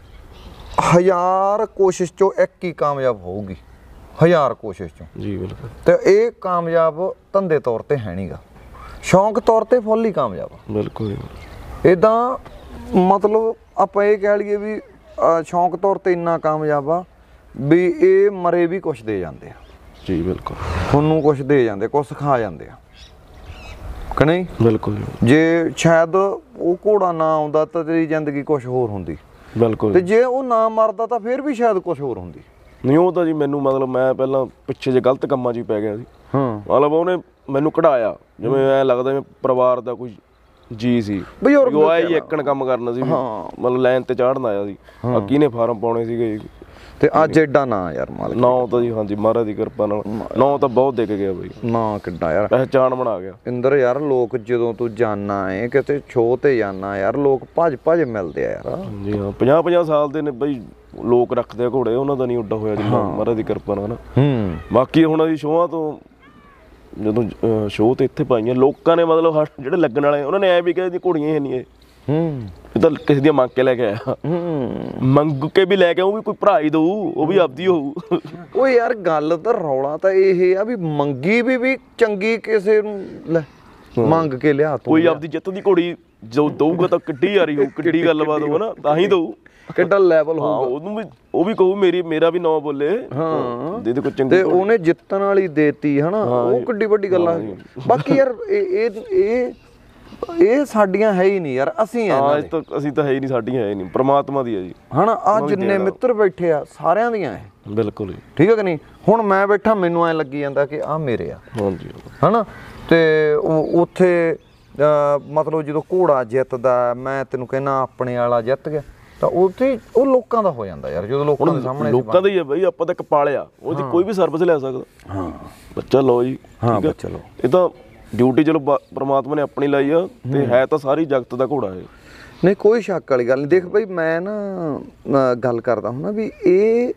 1000 ਕੋਸ਼ਿਸ਼ ਚੋਂ 1 ਹੀ ਕਾਮਯਾਬ ਹੋਊਗੀ, 1000 ਕੋਸ਼ਿਸ਼ ਚੋਂ ਜੀ। ਬਿਲਕੁਲ। ਤੇ ਇਹ ਕਾਮਯਾਬ ਧੰਦੇ ਤੌਰ ਤੇ ਹੈ ਨਹੀਂਗਾ, ਸ਼ੌਂਕ ਤੌਰ ਤੇ ਫੁੱਲ ਹੀ ਕਾਮਯਾਬ ਆ। ਬਿਲਕੁਲ। ਇੱਦਾਂ ਮਤਲਬ ਆਪਾਂ ਇਹ ਕਹਿ ਲਈਏ ਵੀ ਸ਼ੌਂਕ ਤੌਰ ਤੇ ਇੰਨਾ ਕਾਮਯਾਬ ਆ ਵੀ ਇਹ ਮਰੇ ਵੀ ਕੁਛ ਦੇ ਜਾਂਦੇ ਆ ਜੀ। ਬਿਲਕੁਲ। ਤੁਹਾਨੂੰ ਕੁਛ ਦੇ ਜਾਂਦੇ, ਕੁਛ ਸਿਖਾ ਜਾਂਦੇ ਆ ਕਿ ਨਹੀਂ। ਬਿਲਕੁਲ। ਜੇ ਸ਼ਾਇਦ ਉਹ ਘੋੜਾ ਨਾ ਆਉਂਦਾ ਤਾਂ ਤੇਰੀ ਜ਼ਿੰਦਗੀ ਕੁਛ ਹੋਰ ਹੁੰਦੀ। ਬਿਲਕੁਲ। ਤੇ ਜੇ ਉਹ ਨਾ ਮਰਦਾ ਤਾਂ ਫਿਰ ਵੀ ਸ਼ਾਇਦ ਕੁਛ ਹੋਰ ਹੁੰਦੀ। ਨਹੀਂ ਉਹ ਤਾਂ ਜੀ ਮੈਨੂੰ ਮਤਲਬ ਮੈਂ ਪਹਿਲਾਂ ਪਿੱਛੇ ਜੇ ਗਲਤ ਕੰਮਾਂ 'ਚ ਹੀ ਪੈ ਗਿਆ ਸੀ। ਮਤਲਬ ਉਹਨੇ ਮੈਨੂੰ ਕਢਾਇਆ, ਜਿਵੇਂ ਐਂ ਲੱਗਦਾ ਜਿਵੇਂ ਪਰਿਵਾਰ ਦਾ ਕੋਈ ਜੀ ਸੀ, ਉਹ ਆਇਆ ਹੀ ਇੱਕਣ ਕੰਮ ਕਰਨਾ ਸੀ, ਮਤਲਬ ਲਾਈਨ ਤੇ ਚਾੜਨ ਆਇਆ ਸੀ, ਅੱਕੀ ਨੇ ਫਾਰਮ ਪਾਉਣੇ ਸੀਗੇ। ਤੇ ਅੱਜ ਐਡਾ ਨਾ ਯਾਰ ਮਾਲਕ ਨਾ ਤਾਂ ਜੀ, ਹਾਂਜੀ ਮਹਾਰਾਜ ਦੀ ਕਿਰਪਾ ਨਾਲ ਨਾ ਤਾਂ ਬਹੁਤ ਦੇ ਕੇ ਗਿਆ ਬਈ, ਨਾ ਕਿੱਡਾ ਯਾਰ ਪਹਿਚਾਣ ਬਣਾ ਗਿਆ। ਇੰਦਰ ਯਾਰ ਲੋਕ ਜਦੋਂ ਤੂੰ ਜਾਨਾ ਏ ਕਿਤੇ ਸ਼ੋਅ ਤੇ ਜਾਨਾ ਯਾਰ, ਲੋਕ ਭੱਜ ਮਿਲਦੇ ਆ ਯਾਰ। ਜੀ ਹਾਂ, 50-50 ਸਾਲ ਦੇ ਨੇ ਬਈ ਲੋਕ ਰੱਖਦੇ ਆ ਘੋੜੇ, ਉਹਨਾਂ ਦਾ ਨਹੀਂ ਉੱਡਾ ਹੋਇਆ ਜਿੰਨਾ ਮਹਾਰਾਜ ਦੀ ਕਿਰਪਾ ਨਾਲ। ਬਾਕੀ ਹੁਣ ਅਸੀਂ ਸ਼ੋਆਂ ਤੋਂ ਜਦੋਂ ਸ਼ੋਅ ਤੇ ਇੱਥੇ ਪਾਈਆਂ, ਲੋਕਾਂ ਨੇ ਮਤਲਬ ਜਿਹੜੇ ਲੱਗਣ ਵਾਲੇ ਉਹਨਾਂ ਨੇ ਐ ਵੀ ਕਿਹਾ ਘੋੜੀਆਂ ਹੀ ਨਹੀਂ ਇਹ ਤਾਂ ਕਿਸੇ ਦੀਆਂ ਮੰਗ ਕੇ ਲੈ ਕੇ ਆਇਆ, ਮੰਗ ਕੇ ਵੀ ਲੈ ਕੇ, ਉਹ ਵੀ ਕੋਈ ਭਰਾ ਹੀ ਦਊ, ਉਹ ਵੀ ਆਪਦੀ ਹੋਊ। ਉਹ ਯਾਰ ਗੱਲ ਤਾਂ ਰੌਲਾ ਤਾਂ ਇਹ ਆ ਵੀ ਮੰਗੀ ਵੀ ਚੰਗੀ ਕਿਸੇ ਨੂੰ ਲੈ ਮੰਗ ਕੇ ਲਿਆ ਤੂੰ, ਕੋਈ ਆਪਦੀ ਜਿੱਤ ਦੀ ਘੋੜੀ ਜੋ ਦਊਗਾ ਤਾਂ ਕਿੱਡੀ ਯਾਰੀ ਹੋਊ, ਕਿੱਡੀ ਗੱਲਬਾਤ ਹੋਊ ਨਾ, ਤਾਂ ਹੀ ਦਊ, ਕਿੱਡਾ ਲੈਵਲ ਹੋਊਗਾ। ਉਹਨੂੰ ਵੀ ਉਹ ਵੀ ਕਹੂ ਮੇਰਾ ਵੀ ਨਾਂ ਬੋਲੇ, ਦੇ ਦੇ ਕੋਈ ਚੰਗੀ। ਤੇ ਉਹਨੇ ਜਿੱਤਣ ਵਾਲੀ ਦੇਤੀ ਹਨਾ, ਉਹ ਕਿੱਡੀ ਵੱਡੀ ਗੱਲ ਆ। ਬਾਕੀ ਯਾਰ ਇਹ ਸਾਡੀਆਂ ਹੈ ਹੀ ਨਹੀਂ ਯਾਰ, ਅਸੀਂ ਅਸੀਂ ਤਾਂ ਹੈ ਹੀ ਨਹੀਂ, ਸਾਡੀਆਂ ਹੈ ਹੀ ਨਹੀਂ, ਪ੍ਰਮਾਤਮਾ ਦੀ ਹੈ ਜੀ ਹਨਾ। ਆ ਜਿੰਨੇ ਮਿੱਤਰ ਬੈਠੇ ਆ ਸਾਰਿਆਂ ਦੀਆਂ ਹੈ। ਬਿਲਕੁਲ। ਠੀਕ ਹੈ ਕਿ ਨਹੀਂ। ਹੁਣ ਮੈਂ ਬੈਠਾ, ਮੈਨੂੰ ਐ ਲੱਗੀ ਜਾਂਦਾ ਕਿ ਆ ਮੇਰੇ ਆ, ਹਾਂਜੀ ਹਨਾ। ਤੇ ਉੱਥੇ ਮਤਲਬ ਜਦੋਂ ਘੋੜਾ ਜਿੱਤਦਾ, ਮੈਂ ਤੈਨੂੰ ਕਹਿੰਦਾ ਆਪਣੇ ਵਾਲਾ ਜਿੱਤ ਗਿਆ, ਤਾਂ ਉੱਥੇ ਉਹ ਲੋਕਾਂ ਦਾ ਹੋ ਜਾਂਦਾ ਯਾਰ, ਜਦੋਂ ਲੋਕਾਂ ਦੇ ਸਾਹਮਣੇ ਲੋਕਾਂ ਦਾ ਹੀ ਹੈ ਬਈ, ਆਪਾਂ ਤਾਂ ਇੱਕ ਪਾਲਿਆ, ਉਹਦੀ ਕੋਈ ਵੀ ਸਰਵਿਸ ਲੈ ਸਕਦਾ। ਹਾਂ ਬੱਚਾ ਲਓ ਜੀ, ਹਾਂ ਠੀਕ ਹੈ, ਚਲੋ ਇਹ ਤਾਂ ਡਿਊਟੀ ਚਲੋ ਪ੍ਰਮਾਤਮਾ ਨੇ ਆਪਣੀ ਲਾਈ ਆ, ਤੇ ਹੈ ਤਾਂ ਸਾਰੀ ਜਗਤ ਦਾ ਘੋੜਾ ਇਹ। ਨਹੀਂ ਕੋਈ ਸ਼ੱਕ ਵਾਲੀ ਗੱਲ ਨਹੀਂ। ਦੇਖ ਬਈ ਮੈਂ ਨਾ ਗੱਲ ਕਰਦਾ ਹੁੰਦਾ ਵੀ ਇਹ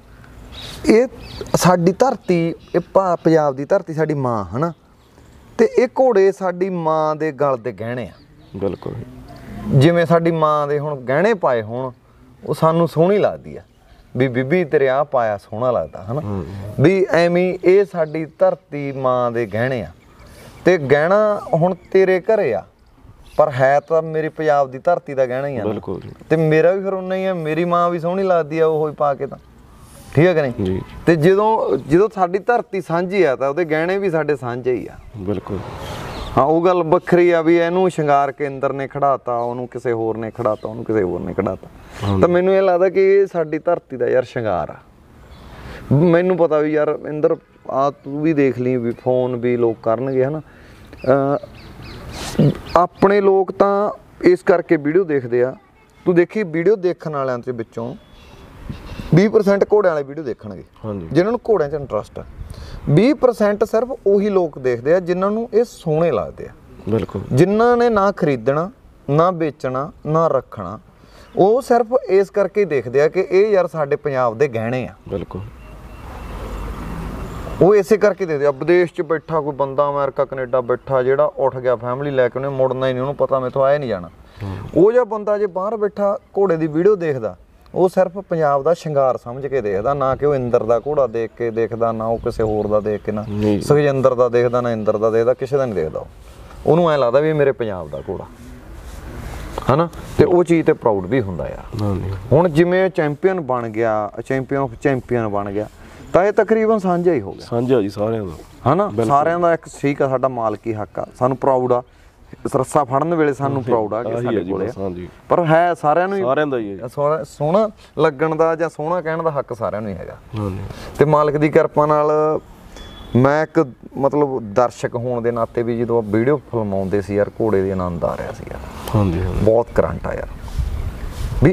ਸਾਡੀ ਧਰਤੀ, ਇਹ ਪੰਜਾਬ ਦੀ ਧਰਤੀ ਸਾਡੀ ਮਾਂ ਹਨਾ, ਤੇ ਇਹ ਘੋੜੇ ਸਾਡੀ ਮਾਂ ਦੇ ਗਲ ਦੇ ਗਹਿਣੇ ਆ। ਬਿਲਕੁਲ, ਜਿਵੇਂ ਸਾਡੀ ਮਾਂ ਦੇ ਹੁਣ ਗਹਿਣੇ ਪਾਏ ਹੋਣ, ਉਹ ਸਾਨੂੰ ਸੋਹਣੀ ਲੱਗਦੀ ਆ ਵੀ ਬੀਬੀ ਤੇਰੇ ਆ ਪਾਇਆ ਸੋਹਣਾ ਲੱਗਦਾ ਹਨਾ, ਵੀ ਐਵੇਂ ਇਹ ਸਾਡੀ ਧਰਤੀ ਮਾਂ ਦੇ ਗਹਿਣੇ ਆ। ਤੇ ਗਹਿਣਾ ਹੁਣ ਤੇਰੇ ਘਰੇ ਆ, ਪਰ ਹੈ ਤਾਂ ਮੇਰੀ ਪੰਜਾਬ ਦੀ ਧਰਤੀ ਦਾ ਗਹਿਣਾ ਹੀ ਆ। ਬਿਲਕੁਲ, ਤੇ ਮੇਰਾ ਵੀ ਫਿਰ ਉਨਾ ਹੀ ਆ, ਮੇਰੀ ਮਾਂ ਵੀ ਸੋਹਣੀ ਲੱਗਦੀ ਆ ਉਹ ਹੀ ਪਾ ਕੇ, ਤਾਂ ਠੀਕ ਹੈ ਕਿ ਨਹੀਂ ਜੀ। ਤੇ ਜਦੋਂ ਸਾਡੀ ਧਰਤੀ ਸਾਂਝੀ ਆ ਤਾਂ ਉਹਦੇ ਗਹਿਣੇ ਵੀ ਸਾਡੇ ਸਾਂਝੇ ਹੀ ਆ। ਬਿਲਕੁਲ, ਹਾਂ ਉਹ ਗੱਲ ਵੱਖਰੀ ਆ ਵੀ ਇਹਨੂੰ ਸ਼ਿੰਗਾਰ ਕੇਂਦਰ ਨੇ ਖੜਾਤਾ, ਉਹਨੂੰ ਕਿਸੇ ਹੋਰ ਨੇ ਖੜਾਤਾ, ਉਹਨੂੰ ਕਿਸੇ ਹੋਰ ਨੇ ਖੜਾਤਾ, ਤਾਂ ਮੈਨੂੰ ਇਹ ਲੱਗਦਾ ਕਿ ਇਹ ਸਾਡੀ ਧਰਤੀ ਦਾ ਯਾਰ ਸ਼ਿੰਗਾਰ ਆ। ਮੈਨੂੰ ਪਤਾ ਵੀ ਯਾਰ ਇੰਦਰ ਆ ਤੂੰ ਵੀ ਦੇਖ ਲਈ ਵੀ ਫੋਨ ਵੀ ਲੋਕ ਕਰਨਗੇ ਹਨਾ, ਆਪਣੇ ਲੋਕ ਤਾਂ ਇਸ ਕਰਕੇ ਵੀਡੀਓ ਦੇਖਦੇ ਆ। ਤੂੰ ਦੇਖੀ ਵੀਡੀਓ ਦੇਖਣ ਵਾਲਿਆਂ ਦੇ ਵਿੱਚੋਂ 20% ਘੋੜਿਆਂ ਵਾਲੇ ਵੀਡੀਓ ਦੇਖਣਗੇ, ਹਾਂਜੀ, ਜਿਨ੍ਹਾਂ ਨੂੰ ਘੋੜਿਆਂ 'ਚ ਇੰਟਰਸਟ ਆ। 20% ਸਿਰਫ ਉਹੀ ਲੋਕ ਦੇਖਦੇ ਆ ਜਿਨ੍ਹਾਂ ਨੂੰ ਇਹ ਸੋਹਣੇ ਲੱਗਦੇ ਆ। ਬਿਲਕੁਲ, ਜਿਨ੍ਹਾਂ ਨੇ ਨਾ ਖਰੀਦਣਾ, ਨਾ ਵੇਚਣਾ, ਨਾ ਰੱਖਣਾ, ਉਹ ਸਿਰਫ ਇਸ ਕਰਕੇ ਦੇਖਦੇ ਆ ਕਿ ਇਹ ਯਾਰ ਸਾਡੇ ਪੰਜਾਬ ਦੇ ਗਹਿਣੇ ਆ। ਬਿਲਕੁਲ, ਉਹ ਇਸੇ ਕਰਕੇ ਦੇਖਦੇ ਆ। ਵਿਦੇਸ਼ 'ਚ ਬੈਠਾ ਕੋਈ ਬੰਦਾ, ਅਮਰੀਕਾ ਕੈਨੇਡਾ ਬੈਠਾ, ਜਿਹੜਾ ਉੱਠ ਗਿਆ ਫੈਮਿਲੀ ਲੈ ਕੇ, ਉਹਨੇ ਮੁੜਨਾ ਹੀ ਨਹੀਂ, ਉਹਨੂੰ ਪਤਾ ਮੈਥੋਂ ਆਇਆ ਨਹੀਂ ਜਾਣਾ। ਉਹ ਜਿਹਾ ਬੰਦਾ ਜੇ ਬਾਹਰ ਬੈਠਾ ਘੋੜੇ ਦੀ ਵੀਡੀਓ ਦੇਖਦਾ, ਉਹ ਸਿਰਫ ਪੰਜਾਬ ਦਾ ਸ਼ਿੰਗਾਰ ਸਮਝ ਕੇ ਦੇਖਦਾ, ਨਾ ਕਿ ਉਹ ਇੰਦਰ ਦਾ ਘੋੜਾ ਦੇਖ ਕੇ ਦੇਖਦਾ, ਨਾ ਉਹ ਕਿਸੇ ਹੋਰ ਦਾ ਦੇਖ ਕੇ, ਨਾ ਸੁਖਜਿੰਦਰ ਦਾ ਦੇਖਦਾ, ਨਾ ਇੰਦਰ ਦਾ ਦੇਖਦਾ, ਕਿਸੇ ਦਾ ਨਹੀਂ ਦੇਖਦਾ। ਉਹਨੂੰ ਐਂ ਲੱਗਦਾ ਵੀ ਇਹ ਮੇਰੇ ਪੰਜਾਬ ਦਾ ਘੋੜਾ ਹਨਾ, ਤੇ ਉਹ ਚੀਜ਼ ਤੇ ਪ੍ਰਾਊਡ ਵੀ ਹੁੰਦਾ ਯਾਰ। ਹੁਣ ਜਿਵੇਂ ਚੈਂਪੀਅਨ ਬਣ ਗਿਆ, ਚੈਂਪੀਅਨ ਆਫ ਚੈਂਪੀਅਨ ਬਣ ਗਿਆ, ਤਾਂ ਇਹ ਤਕਰੀਬਨ ਸਾਂਝਾ ਹੀ ਹੋ ਗਿਆ। ਸਾਂਝਾ ਜੀ ਸਾਰਿਆਂ ਦਾ ਹਨਾ, ਸਾਰਿਆਂ ਦਾ ਇੱਕ ਠੀਕ ਆ, ਸਾਡਾ ਮਾਲਕੀ ਹੱਕ ਆ, ਸਾਨੂੰ ਪ੍ਰਾਊਡ ਆ। ਰੱਸਾ ਫੜਨ ਵੇਲੇ ਸਾਨੂੰ ਪ੍ਰਾਊਡ ਆ ਕਿ ਸਾਡੇ ਕੋਲੇ ਆ, ਪਰ ਹੈ ਸਾਰਿਆਂ ਨੂੰ, ਸਾਰਿਆਂ ਦਾ ਹੀ ਹੈ। ਸੋਹਣਾ ਲੱਗਣ ਦਾ ਜਾਂ ਸੋਹਣਾ ਕਹਿਣ ਦਾ ਹੱਕ ਸਾਰਿਆਂ ਨੂੰ ਹੀ ਹੈਗਾ। ਤੇ ਮਾਲਕ ਦੀ ਕਿਰਪਾ ਨਾਲ ਮੈਂ ਇੱਕ ਮਤਲਬ ਦਰਸ਼ਕ ਹੋਣ ਦੇ ਨਾਤੇ ਵੀ ਜਦੋਂ ਵੀਡੀਓ ਫਿਲਮਾਉਂਦੇ ਸੀ ਯਾਰ, ਘੋੜੇ ਦੇ ਆਨੰਦ ਆ ਰਿਹਾ ਸੀ ਯਾਰ। ਹਾਂਜੀ, ਬਹੁਤ ਕਰੰਟ ਆ ਯਾਰ। ਵੀ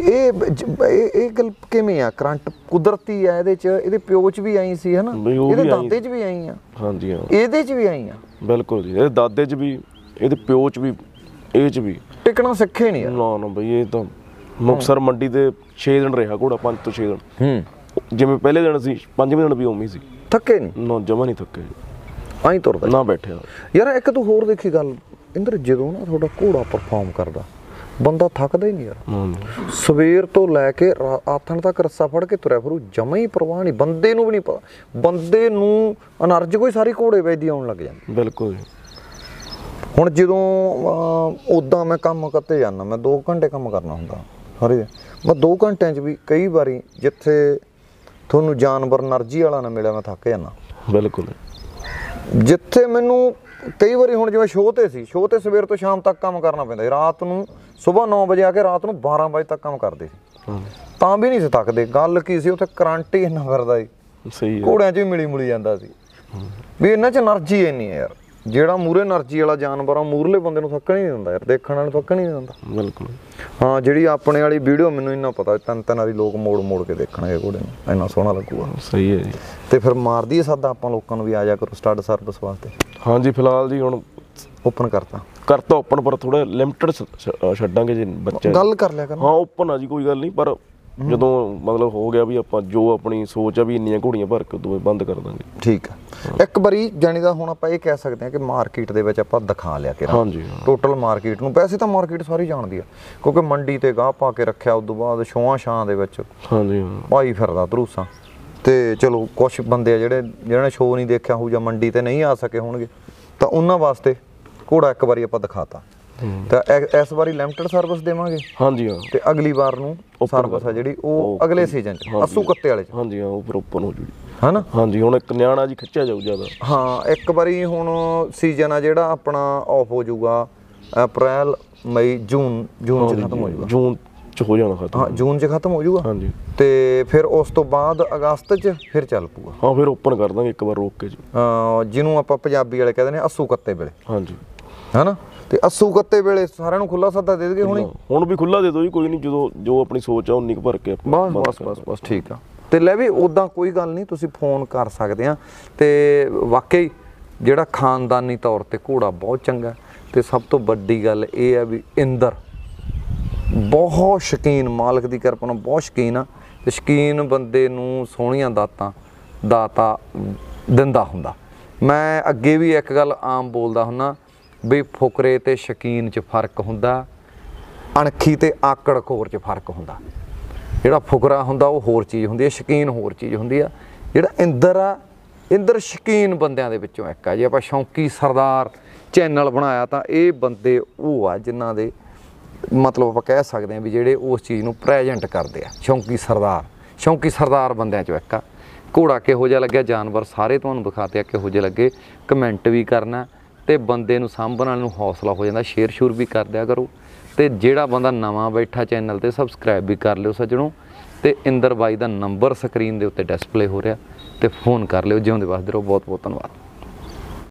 ਇਹ ਗੱਲ ਕਿਵੇਂ ਆ? ਕਰੰਟ ਕੁਦਰਤੀ ਆ ਇਹਦੇ 'ਚ, ਇਹਦੇ ਪਿਓ 'ਚ ਵੀ ਆਈ ਸੀ ਹਨਾ, ਇਹਦੇ ਦਾਦੇ 'ਚ ਵੀ ਆਈ ਆ। ਹਾਂਜੀ ਹਾਂ, ਇਹਦੇ 'ਚ ਵੀ ਆਈ ਆ। ਬਿਲਕੁਲ ਜੀ, ਇਹਦੇ ਦਾਦੇ 'ਚ ਵੀ, ਇਹਦੇ ਪਿਓ 'ਚ ਵੀ, ਇਹ 'ਚ ਵੀ ਟਿਕਣਾ ਸਿੱਖੇ ਨਹੀਂ ਯਾਰ। ਨਾ ਬਈ, ਇਹ ਤਾਂ ਮੁਕਤਸਰ ਮੰਡੀ ਤੇ 6 ਦਿਨ ਰਿਹਾ ਘੋੜਾ, 5 ਤੋਂ 6 ਦਿਨ। ਜਿਵੇਂ ਪਹਿਲੇ ਦਿਨ ਸੀ, 5ਵੇਂ ਦਿਨ ਵੀ ਉਵੇਂ ਸੀ, ਥੱਕੇ ਨਹੀਂ ਨਾ, ਜਮਾ ਨਹੀਂ ਥੱਕੇ, ਆਈ ਤੁਰਦਾ ਨਾ ਬੈਠਿਆ ਯਾਰ। ਇੱਕ ਤੂੰ ਹੋਰ ਦੇਖੀ ਗੱਲ ਇੰਦਰ, ਜਦੋਂ ਨਾ ਤੁਹਾਡਾ ਘੋੜਾ ਪਰਫਾਰਮ ਕਰਦਾ, ਬੰਦਾ ਥੱਕਦਾ ਹੀ ਨਹੀਂ ਯਾਰ। ਸਵੇਰ ਤੋਂ ਲੈ ਕੇ ਆਥਣ ਤੱਕ ਰੱਸਾ ਫੜ ਕੇ ਤੁਰਿਆ ਫਿਰੂ, ਜਮਾ ਹੀ ਪਰਵਾਹ ਨਹੀਂ। ਬੰਦੇ ਨੂੰ ਵੀ ਨਹੀਂ ਪਤਾ, ਬੰਦੇ ਨੂੰ એનર્ਜੀ ਕੋਈ ਸਾਰੀ ਘੋੜੇ ਵੇਚਦੀ ਆਉਣ ਲੱਗ ਜਾਂਦੀ। ਬਿਲਕੁਲ। ਹੁਣ ਜਦੋਂ ਉੱਦਾਂ ਮੈਂ ਕੰਮ ਕਰਤੇ ਜਾਂਦਾ, ਮੈਂ 2 ਘੰਟੇ ਕੰਮ ਕਰਨਾ ਹੁੰਦਾ ਸਾਰੇ, ਮੈਂ 2 ਘੰਟਿਆਂ 'ਚ ਵੀ ਕਈ ਵਾਰੀ ਜਿੱਥੇ ਤੁਹਾਨੂੰ ਜਾਨਵਰ એનર્ਜੀ ਵਾਲਾ ਨਾ ਮਿਲਿਆ, ਮੈਂ ਥੱਕ ਜਾਂਦਾ। ਬਿਲਕੁਲ। ਜਿੱਥੇ ਮੈਨੂੰ ਕਈ ਵਾਰੀ, ਹੁਣ ਜਿਵੇਂ ਸ਼ੋਅ ਤੇ ਸੀ, ਸ਼ੋਅ ਤੇ ਸਵੇਰ ਤੋਂ ਸ਼ਾਮ ਤੱਕ ਕੰਮ ਕਰਨਾ ਪੈਂਦਾ ਸੀ, ਰਾਤ ਨੂੰ ਸਵੇਰ 9 ਵਜੇ ਆ ਕੇ ਰਾਤ ਨੂੰ 12 ਵਜੇ ਤੱਕ ਕੰਮ ਕਰਦੇ ਸੀ, ਤਾਂ ਵੀ ਨਹੀਂ ਸੀ ਥੱਕਦੇ। ਗੱਲ ਕੀ ਸੀ, ਉੱਥੇ ਕਰੰਟ ਹੀ ਇੰਨਾ ਫਿਰਦਾ ਸੀ, ਸਹੀ ਹੈ, ਘੋੜਿਆਂ 'ਚ ਵੀ ਮਿਲੀ ਜਾਂਦਾ ਸੀ ਵੀ ਇਹਨਾਂ 'ਚ એનર્ਜੀ ਇੰਨੀ ਹੈ ਯਾਰ। ਜਿਹੜਾ ਮੂਹਰੇ એનર્ਜੀ ਵਾਲਾ ਜਾਨਵਰ ਆ, ਮੂਹਰਲੇ ਬੰਦੇ ਨੂੰ ਥੱਕਣ ਹੀ ਨਹੀਂ ਦਿੰਦਾ ਯਾਰ, ਦੇਖਣ ਵਾਲੇ ਨੂੰ ਥੱਕਣ ਹੀ ਨਹੀਂ ਦਿੰਦਾ। ਬਿਲਕੁਲ। ਹਾਂ, ਜਿਹੜੀ ਆਪਣੇ ਵਾਲੀ ਵੀਡੀਓ ਮੈਨੂੰ ਇੰਨਾ ਪਤਾ, 3 ਵਾਰੀ ਲੋਕ ਮੋੜ ਕੇ ਦੇਖਣਗੇ ਘੋੜੇ ਨੂੰ, ਇੰਨਾ ਸੋਹਣਾ ਲੱਗੂਗਾ। ਸਹੀ ਹੈ ਜੀ। ਤੇ ਫਿਰ ਮਾਰਦੀ ਹੈ ਸਾਦਾ ਆਪਾਂ ਲੋਕਾਂ ਨੂੰ ਵੀ, ਆ ਜਾ ਕਰੋ ਸਟੱਡ ਸਰਵਿਸ ਵਾਸਤੇ। ਹਾਂਜੀ, ਫਿਲਹਾਲ ਜੀ ਹੁਣ ਓਪਨ ਕਰਤਾ ਓਪਨ, ਪਰ ਥੋੜਾ ਲਿਮਟਡ ਛੱਡਾਂਗੇ ਜੀ ਬੱਚੇ। ਗੱਲ ਕਰ ਲਿਆ ਕਰ। ਹਾਂ, ਓਪਨ ਆ ਜੀ, ਕੋਈ ਗੱਲ ਨਹੀਂ, ਪਰ ਜਦੋਂ ਮਤਲਬ ਹੋ ਗਿਆ ਵੀ ਆਪਾਂ ਜੋ ਆਪਣੀ ਸੋਚ ਆ ਵੀ ਇੰਨੀਆਂ ਘੋੜੀਆਂ ਭਰ ਕੇ ਉਦੋਂ ਬੰਦ ਕਰ ਦਾਂਗੇ। ਠੀਕ ਆ। ਇੱਕ ਵਾਰੀ ਜਾਣੀ ਦਾ ਹੁਣ ਆਪਾਂ ਇਹ ਕਹਿ ਸਕਦੇ ਹਾਂ ਕਿ ਮਾਰਕੀਟ ਦੇ ਵਿੱਚ ਆਪਾਂ ਦਿਖਾ ਲਿਆ ਕਿ ਹਾਂਜੀ, ਟੋਟਲ ਮਾਰਕੀਟ ਨੂੰ। ਵੈਸੇ ਤਾਂ ਮਾਰਕੀਟ ਸਾਰੀ ਜਾਣਦੀ ਆ, ਕਿਉਂਕਿ ਮੰਡੀ ਤੇ ਗਾਹ ਪਾ ਕੇ ਰੱਖਿਆ, ਉਦੋਂ ਬਾਅਦ ਸ਼ੋਆਂ ਛਾਂ ਦੇ ਵਿੱਚ ਹਾਂਜੀ ਭਾਈ ਫਿਰਦਾ ਧਰੂਸਾਂ। ਤੇ ਚਲੋ ਕੁਛ ਬੰਦੇ ਆ ਜਿਹਨਾਂ ਨੇ ਸ਼ੋਅ ਨਹੀਂ ਦੇਖਿਆ ਹੋਊ ਜਾਂ ਮੰਡੀ ਤੇ ਨਹੀਂ ਆ ਸਕੇ ਹੋਣਗੇ, ਤਾਂ ਉਹਨਾਂ ਵਾਸਤੇ ਘੋੜਾ ਇੱਕ ਵਾਰੀ ਆਪਾਂ ਦਿਖਾਤਾ। ਤਾਂ ਇਸ ਵਾਰੀ ਲਿਮਟਡ ਸਰਵਿਸ ਦੇਵਾਂਗੇ। ਹਾਂਜੀ ਹਾਂ, ਤੇ ਅਗਲੀ ਵਾਰ ਨੂੰ ਸਰਵਿਸ ਆ ਜਿਹੜੀ ਉਹ ਅਗਲੇ ਸੀਜ਼ਨ 'ਚ ਅੱਸੂ ਕੱਤੇ ਵਾਲੇ 'ਚ। ਹਾਂਜੀ ਹਾਂ, ਉਹ ਫਿਰ ਓਪਨ ਹੋ ਜੂਗੀ ਹਨਾ। ਹਾਂਜੀ, ਹੁਣ ਇੱਕ ਨਿਆਣਾ ਜੀ ਖਿੱਚਿਆ ਜਾਊ ਜ਼ਿਆਦਾ। ਹਾਂ, ਇੱਕ ਵਾਰੀ ਹੁਣ ਸੀਜ਼ਨ ਆ ਜਿਹੜਾ ਆਪਣਾ ਆਫ ਹੋ ਜਾਊਗਾ ਅਪ੍ਰੈਲ, ਮਈ, ਜੂਨ 'ਚ ਖਤਮ ਹੋ ਜਾਊਗਾ। ਜੂਨ 'ਚ ਹੋ ਜਾਣਾ ਖਤਮ। ਹਾਂ, ਜੂਨ 'ਚ ਖਤਮ ਹੋ ਜਾਊਗਾ। ਹਾਂਜੀ, ਤੇ ਫਿਰ ਉਸ ਤੋਂ ਬਾਅਦ ਅਗਸਤ 'ਚ ਫਿਰ ਚੱਲ ਪਊਗਾ। ਹਾਂ, ਫਿਰ ਓਪਨ ਕਰ ਦਾਂਗੇ ਇੱਕ ਵਾਰ ਰੋਕ ਕੇ ਜੀ, ਜਿਹਨੂੰ ਆਪਾਂ ਪੰਜਾਬੀ ਵਾਲੇ ਕਹਿੰਦੇ ਨੇ ਅੱਸੂ ਕੱਤੇ ਵੇਲੇ। ਹਾਂਜੀ, ਹਨਾ। ਤੇ ਅੱਸੂ ਕੱਤੇ ਵੇਲੇ ਸਾਰਿਆਂ ਨੂੰ ਖੁੱਲਾ ਸੱਦਾ ਦੇ ਦੇਗੇ ਹੁਣੀ? ਹੁਣ ਵੀ ਖੁੱਲਾ ਦੇ ਦਿਓ ਜੀ, ਕੋਈ ਨਹੀਂ, ਜਦੋਂ ਜੋ ਆਪਣੀ ਸੋਚ ਆ ਉਨੀ ਕੁ ਭਰ ਕੇ ਬਸ ਠੀਕ ਆ। ਤੇ ਲੈ ਵੀ ਉਦਾਂ ਕੋਈ ਗੱਲ ਨਹੀਂ, ਤੁਸੀਂ ਫੋਨ ਕਰ ਸਕਦੇ ਆ। ਤੇ ਵਾਕਈ ਜਿਹੜਾ ਖਾਨਦਾਨੀ ਤੌਰ ਤੇ ਘੋੜਾ ਬਹੁਤ ਚੰਗਾ। ਤੇ ਸਭ ਤੋਂ ਵੱਡੀ ਗੱਲ ਇਹ ਆ ਵੀ ਇੰਦਰ ਬਹੁਤ ਸ਼ੌਕੀਨ, ਮਾਲਕ ਦੀ ਕਿਰਪਾ ਨਾਲ ਬਹੁਤ ਸ਼ੌਕੀਨ ਆ। ਤੇ ਸ਼ੌਕੀਨ ਬੰਦੇ ਨੂੰ ਸੋਹਣੀਆਂ ਦਾਤਾ ਦਿੰਦਾ ਹੁੰਦਾ। ਮੈਂ ਅੱਗੇ ਵੀ ਇੱਕ ਗੱਲ ਆਮ ਬੋਲਦਾ ਹੁੰਦਾ ਵੀ ਫੁਕਰੇ ਤੇ ਸ਼ੌਕੀਨ 'ਚ ਫਰਕ ਹੁੰਦਾ, ਅਣਖੀ ਤੇ ਆਕੜ-ਖੋਰ 'ਚ ਫਰਕ ਹੁੰਦਾ। ਜਿਹੜਾ ਫੁਕਰਾ ਹੁੰਦਾ ਉਹ ਹੋਰ ਚੀਜ਼ ਹੁੰਦੀ ਹੈ, ਸ਼ੌਕੀਨ ਹੋਰ ਚੀਜ਼ ਹੁੰਦੀ ਆ। ਜਿਹੜਾ ਇੰਦਰ ਆ, ਇੰਦਰ ਸ਼ੌਕੀਨ ਬੰਦਿਆਂ ਦੇ ਵਿੱਚੋਂ ਇੱਕ ਆ। ਜੇ ਆਪਾਂ ਸ਼ੌਂਕੀ ਸਰਦਾਰ ਚੈਨਲ ਬਣਾਇਆ ਤਾਂ ਇਹ ਬੰਦੇ ਉਹ ਆ ਜਿਨ੍ਹਾਂ ਦੇ ਮਤਲਬ ਆਪਾਂ ਕਹਿ ਸਕਦੇ ਹਾਂ ਵੀ ਜਿਹੜੇ ਉਸ ਚੀਜ਼ ਨੂੰ ਪ੍ਰੈਜੈਂਟ ਕਰਦੇ ਆ। ਸ਼ੌਂਕੀ ਸਰਦਾਰ ਬੰਦਿਆਂ 'ਚੋਂ ਇੱਕ ਆ। ਘੋੜਾ ਕਿਹੋ ਜਿਹਾ ਲੱਗਿਆ, ਜਾਨਵਰ ਸਾਰੇ ਤੁਹਾਨੂੰ ਦਿਖਾਤੇ ਆ ਕਿਹੋ ਜਿਹੇ ਲੱਗੇ। ਕਮੈਂਟ ਵੀ ਕਰਨਾ ਤੇ ਬੰਦੇ ਨੂੰ ਸਾਂਭਣ ਵਾਲੇ ਨੂੰ ਹੌਸਲਾ ਹੋ ਜਾਂਦਾ, ਸ਼ੇਅਰ ਸ਼ੂਰ ਵੀ ਕਰ ਦਿਆ ਕਰੋ। ਤੇ ਜਿਹੜਾ ਬੰਦਾ ਨਵਾਂ ਬੈਠਾ ਚੈਨਲ ਤੇ ਸਬਸਕ੍ਰਾਈਬ ਵੀ ਕਰ ਲਿਓ ਸੱਜਣੋ। ਤੇ ਇੰਦਰ ਬਾਈ ਦਾ ਨੰਬਰ ਸਕਰੀਨ ਦੇ ਉੱਤੇ ਡਿਸਪਲੇ ਹੋ ਰਿਹਾ, ਤੇ ਫੋਨ ਕਰ ਲਿਓ। ਜਿਉਂਦੇ ਵਸਦੇ ਰਹੋ। ਬਹੁਤ ਬਹੁਤ ਧੰਨਵਾਦ।